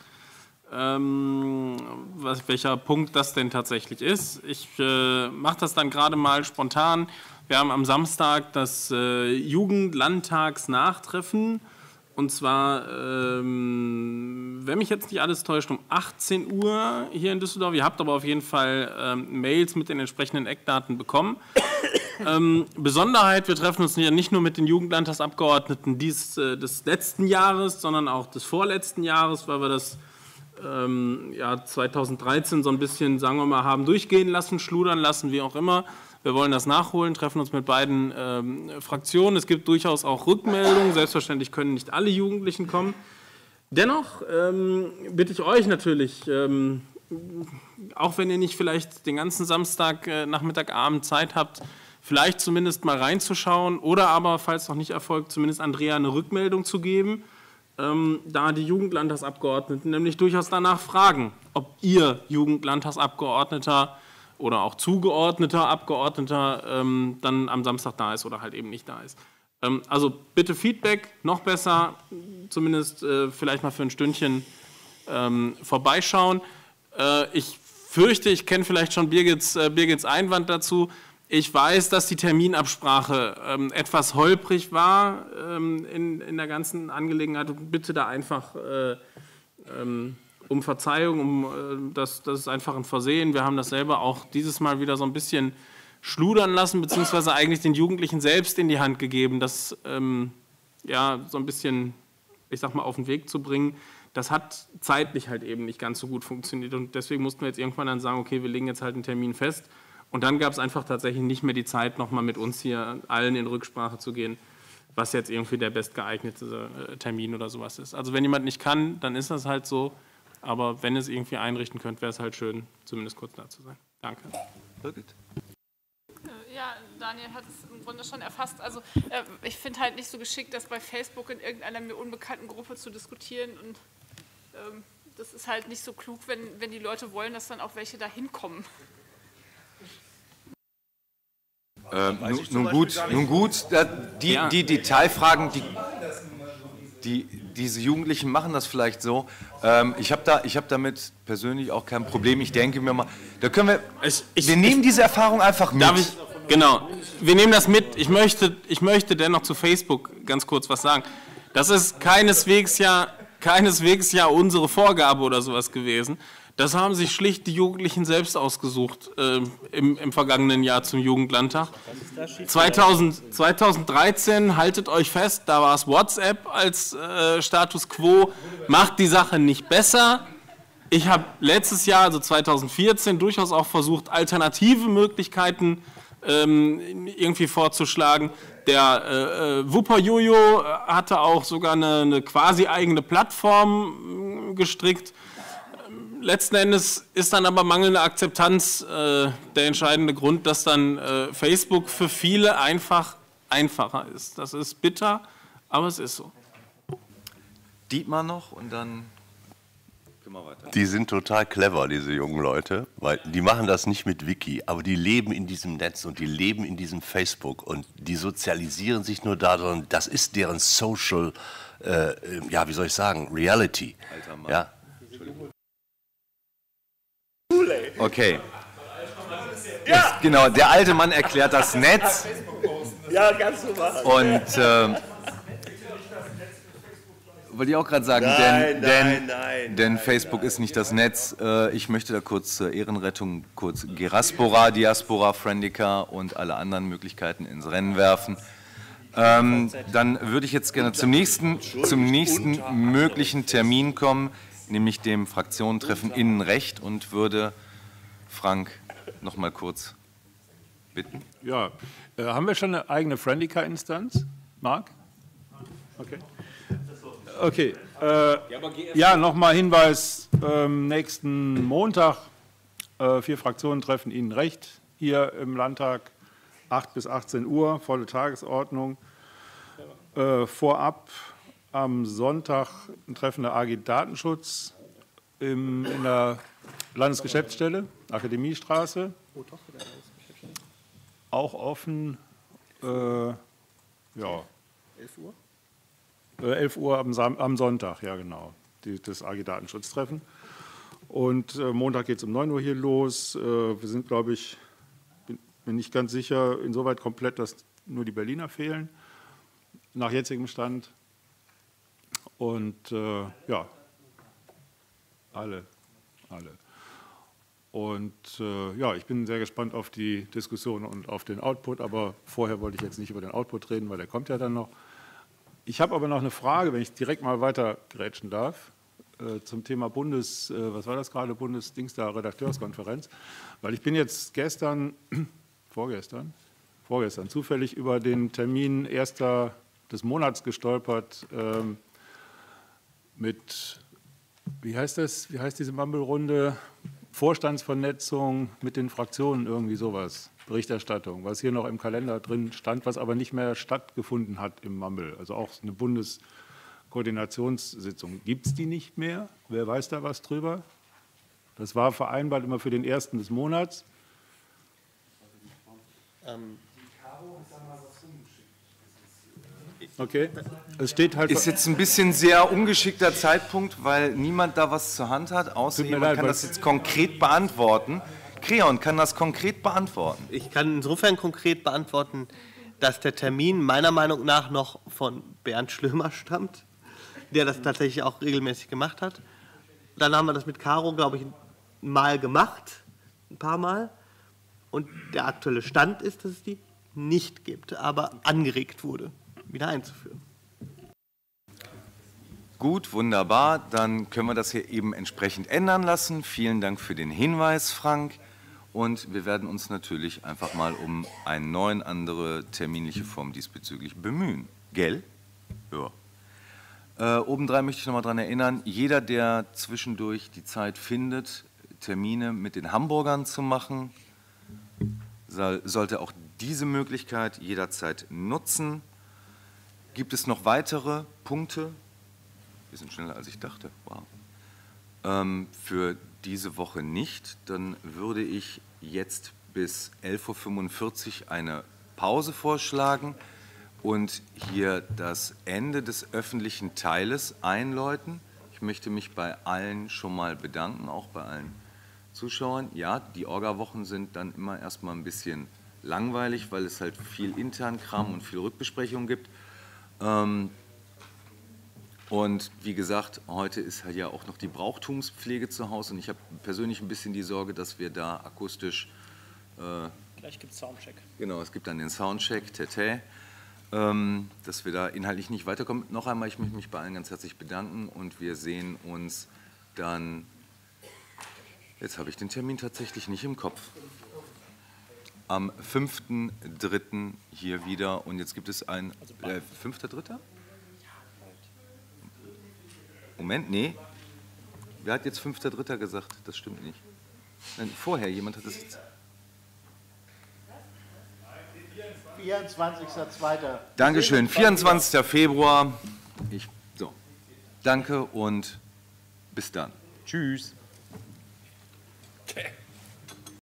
welcher Punkt das denn tatsächlich ist. Ich mache das dann gerade mal spontan. Wir haben am Samstag das Jugendlandtagsnachtreffen. Und zwar, wenn mich jetzt nicht alles täuscht, um 18 Uhr hier in Düsseldorf. Ihr habt aber auf jeden Fall Mails mit den entsprechenden Eckdaten bekommen. Besonderheit, wir treffen uns hier nicht nur mit den Jugendlandtagsabgeordneten des letzten Jahres, sondern auch des vorletzten Jahres, weil wir das Jahr 2013 so ein bisschen, sagen wir mal, haben durchgehen lassen, schludern lassen, wie auch immer. Wir wollen das nachholen, treffen uns mit beiden Fraktionen. Es gibt durchaus auch Rückmeldungen. Selbstverständlich können nicht alle Jugendlichen kommen. Dennoch bitte ich euch natürlich, auch wenn ihr nicht vielleicht den ganzen Samstag, Nachmittagabend Zeit habt, vielleicht zumindest mal reinzuschauen oder aber, falls noch nicht erfolgt, zumindest Andrea eine Rückmeldung zu geben, da die Jugendlandtagsabgeordneten nämlich durchaus danach fragen, ob ihr Jugendlandtagsabgeordneter oder auch zugeordneter Abgeordneter dann am Samstag da ist oder halt eben nicht da ist. Also bitte Feedback, noch besser, zumindest vielleicht mal für ein Stündchen vorbeischauen. Ich fürchte, ich kenne vielleicht schon Birgits Einwand dazu. Ich weiß, dass die Terminabsprache etwas holprig war in der ganzen Angelegenheit. Bitte da einfach um Verzeihung, das ist einfach ein Versehen. Wir haben das selber auch dieses Mal wieder so ein bisschen schludern lassen, beziehungsweise eigentlich den Jugendlichen selbst in die Hand gegeben, das ja, so ein bisschen, ich sag mal, auf den Weg zu bringen. Das hat zeitlich halt eben nicht ganz so gut funktioniert und deswegen mussten wir jetzt irgendwann dann sagen, okay, wir legen jetzt halt einen Termin fest. Und dann gab es einfach tatsächlich nicht mehr die Zeit, nochmal mit uns hier allen in Rücksprache zu gehen, was jetzt irgendwie der bestgeeignete Termin oder sowas ist. Also wenn jemand nicht kann, dann ist das halt so. Aber wenn ihr es irgendwie einrichten könnt, wäre es halt schön, zumindest kurz da zu sein. Danke. Birgit? Ja, Daniel hat es im Grunde schon erfasst. Also ich finde halt nicht so geschickt, das bei Facebook in irgendeiner mir unbekannten Gruppe zu diskutieren. Und das ist halt nicht so klug, wenn die Leute wollen, dass dann auch welche da hinkommen. Nun gut, die Detailfragen, diese Jugendlichen machen das vielleicht so. Ich hab damit persönlich auch kein Problem. Ich denke mir mal, da können wir nehmen diese Erfahrung einfach mit. Genau, wir nehmen das mit. Ich möchte dennoch zu Facebook ganz kurz was sagen. Das ist keineswegs ja unsere Vorgabe oder sowas gewesen. Das haben sich schlicht die Jugendlichen selbst ausgesucht im vergangenen Jahr zum Jugendlandtag. 2013, haltet euch fest, da war es WhatsApp als Status Quo, macht die Sache nicht besser. Ich habe letztes Jahr, also 2014, durchaus auch versucht, alternative Möglichkeiten irgendwie vorzuschlagen. Der Wupper-Jojo hatte auch sogar eine quasi eigene Plattform gestrickt. Letzten Endes ist dann aber mangelnde Akzeptanz der entscheidende Grund, dass dann Facebook für viele einfacher ist. Das ist bitter, aber es ist so. Dietmar noch und dann gehen wir weiter. Die sind total clever, diese jungen Leute, weil die machen das nicht mit Wiki, aber die leben in diesem Netz und die leben in diesem Facebook und die sozialisieren sich nur darin, das ist deren Social, ja, wie soll ich sagen, Reality. Alter Mann. Ja. Okay. Ja. Genau, der alte Mann erklärt das Netz. Ja, ganz normal. Und wollte ich auch gerade sagen, denn Facebook ist nicht das Netz. Ich möchte da kurz zur Ehrenrettung Geraspora, Diaspora, Friendica und alle anderen Möglichkeiten ins Rennen werfen. Dann würde ich jetzt gerne zum nächsten möglichen Termin kommen, nämlich dem Fraktionentreffen Innenrecht und würde Frank noch mal kurz bitten. Ja, haben wir schon eine eigene Friendlycar-Instanz? Marc? Okay. Okay. Ja, nochmal Hinweis, nächsten Montag, 4 Fraktionen treffen Ihnen recht, hier im Landtag, 8 bis 18 Uhr, volle Tagesordnung. Vorab am Sonntag ein Treffen der AG Datenschutz in der Landesgeschäftsstelle, Akademiestraße. Auch offen, ja. 11 Uhr? 11 Uhr am Sonntag, ja genau, das AG Datenschutztreffen. Und Montag geht es um 9 Uhr hier los. Wir sind, glaube ich, bin nicht ganz sicher, insoweit komplett, dass nur die Berliner fehlen, nach jetzigem Stand. Und ja, alle. Und ja, ich bin sehr gespannt auf die Diskussion und auf den Output, aber vorher wollte ich jetzt nicht über den Output reden, weil der kommt ja dann noch. Ich habe aber noch eine Frage, wenn ich direkt mal weiter grätschen darf, zum Thema was war das gerade, Redakteurskonferenz, weil ich bin jetzt vorgestern zufällig über den Termin 1. des Monats gestolpert mit, wie heißt diese Mumble-Runde? Vorstandsvernetzung mit den Fraktionen, irgendwie sowas, Berichterstattung, was hier noch im Kalender drin stand, was aber nicht mehr stattgefunden hat im Mumble, also auch eine Bundeskoordinationssitzung. Gibt es die nicht mehr? Wer weiß da was drüber? Das war vereinbart immer für den 1. des Monats. Okay, es steht halt. Ist jetzt ein bisschen sehr ungeschickter Zeitpunkt, weil niemand da was zur Hand hat, außer jemand kann das jetzt konkret beantworten. Creon kann das konkret beantworten. Ich kann insofern konkret beantworten, dass der Termin meiner Meinung nach noch von Bernd Schlömer stammt, der das tatsächlich auch regelmäßig gemacht hat. Dann haben wir das mit Caro, glaube ich, mal gemacht, ein paar Mal. Und der aktuelle Stand ist, dass es die nicht gibt, aber angeregt wurde, wieder einzuführen. Gut, wunderbar. Dann können wir das hier eben entsprechend ändern lassen. Vielen Dank für den Hinweis, Frank. Und wir werden uns natürlich einfach mal um eine neue andere terminliche Form diesbezüglich bemühen. Gell? Ja. Obendrein möchte ich noch mal daran erinnern, jeder, der zwischendurch die Zeit findet, Termine mit den Hamburgern zu machen, sollte auch diese Möglichkeit jederzeit nutzen. Gibt es noch weitere Punkte? Wir sind schneller, als ich dachte. Wow. Für diese Woche nicht. Dann würde ich jetzt bis 11:45 Uhr eine Pause vorschlagen und hier das Ende des öffentlichen Teiles einläuten. Ich möchte mich bei allen schon mal bedanken, auch bei allen Zuschauern. Ja, die Orga-Wochen sind dann immer erstmal ein bisschen langweilig, weil es halt viel Internkram und viel Rückbesprechung gibt. Und wie gesagt, heute ist halt ja auch noch die Brauchtumspflege zu Hause und ich habe persönlich ein bisschen die Sorge, dass wir da akustisch... Gleich gibt es Soundcheck. Genau, es gibt dann den Soundcheck, dass wir da inhaltlich nicht weiterkommen. Noch einmal, ich möchte mich bei allen ganz herzlich bedanken und wir sehen uns dann... Jetzt habe ich den Termin tatsächlich nicht im Kopf. Am 5.3. hier wieder und jetzt gibt es ein... 5.3.? Moment, nee. Wer hat jetzt 5.3. gesagt? Das stimmt nicht. Nein, vorher, jemand hat das jetzt... 24.2. Dankeschön, 24. Februar. Danke und bis dann. Tschüss. Okay.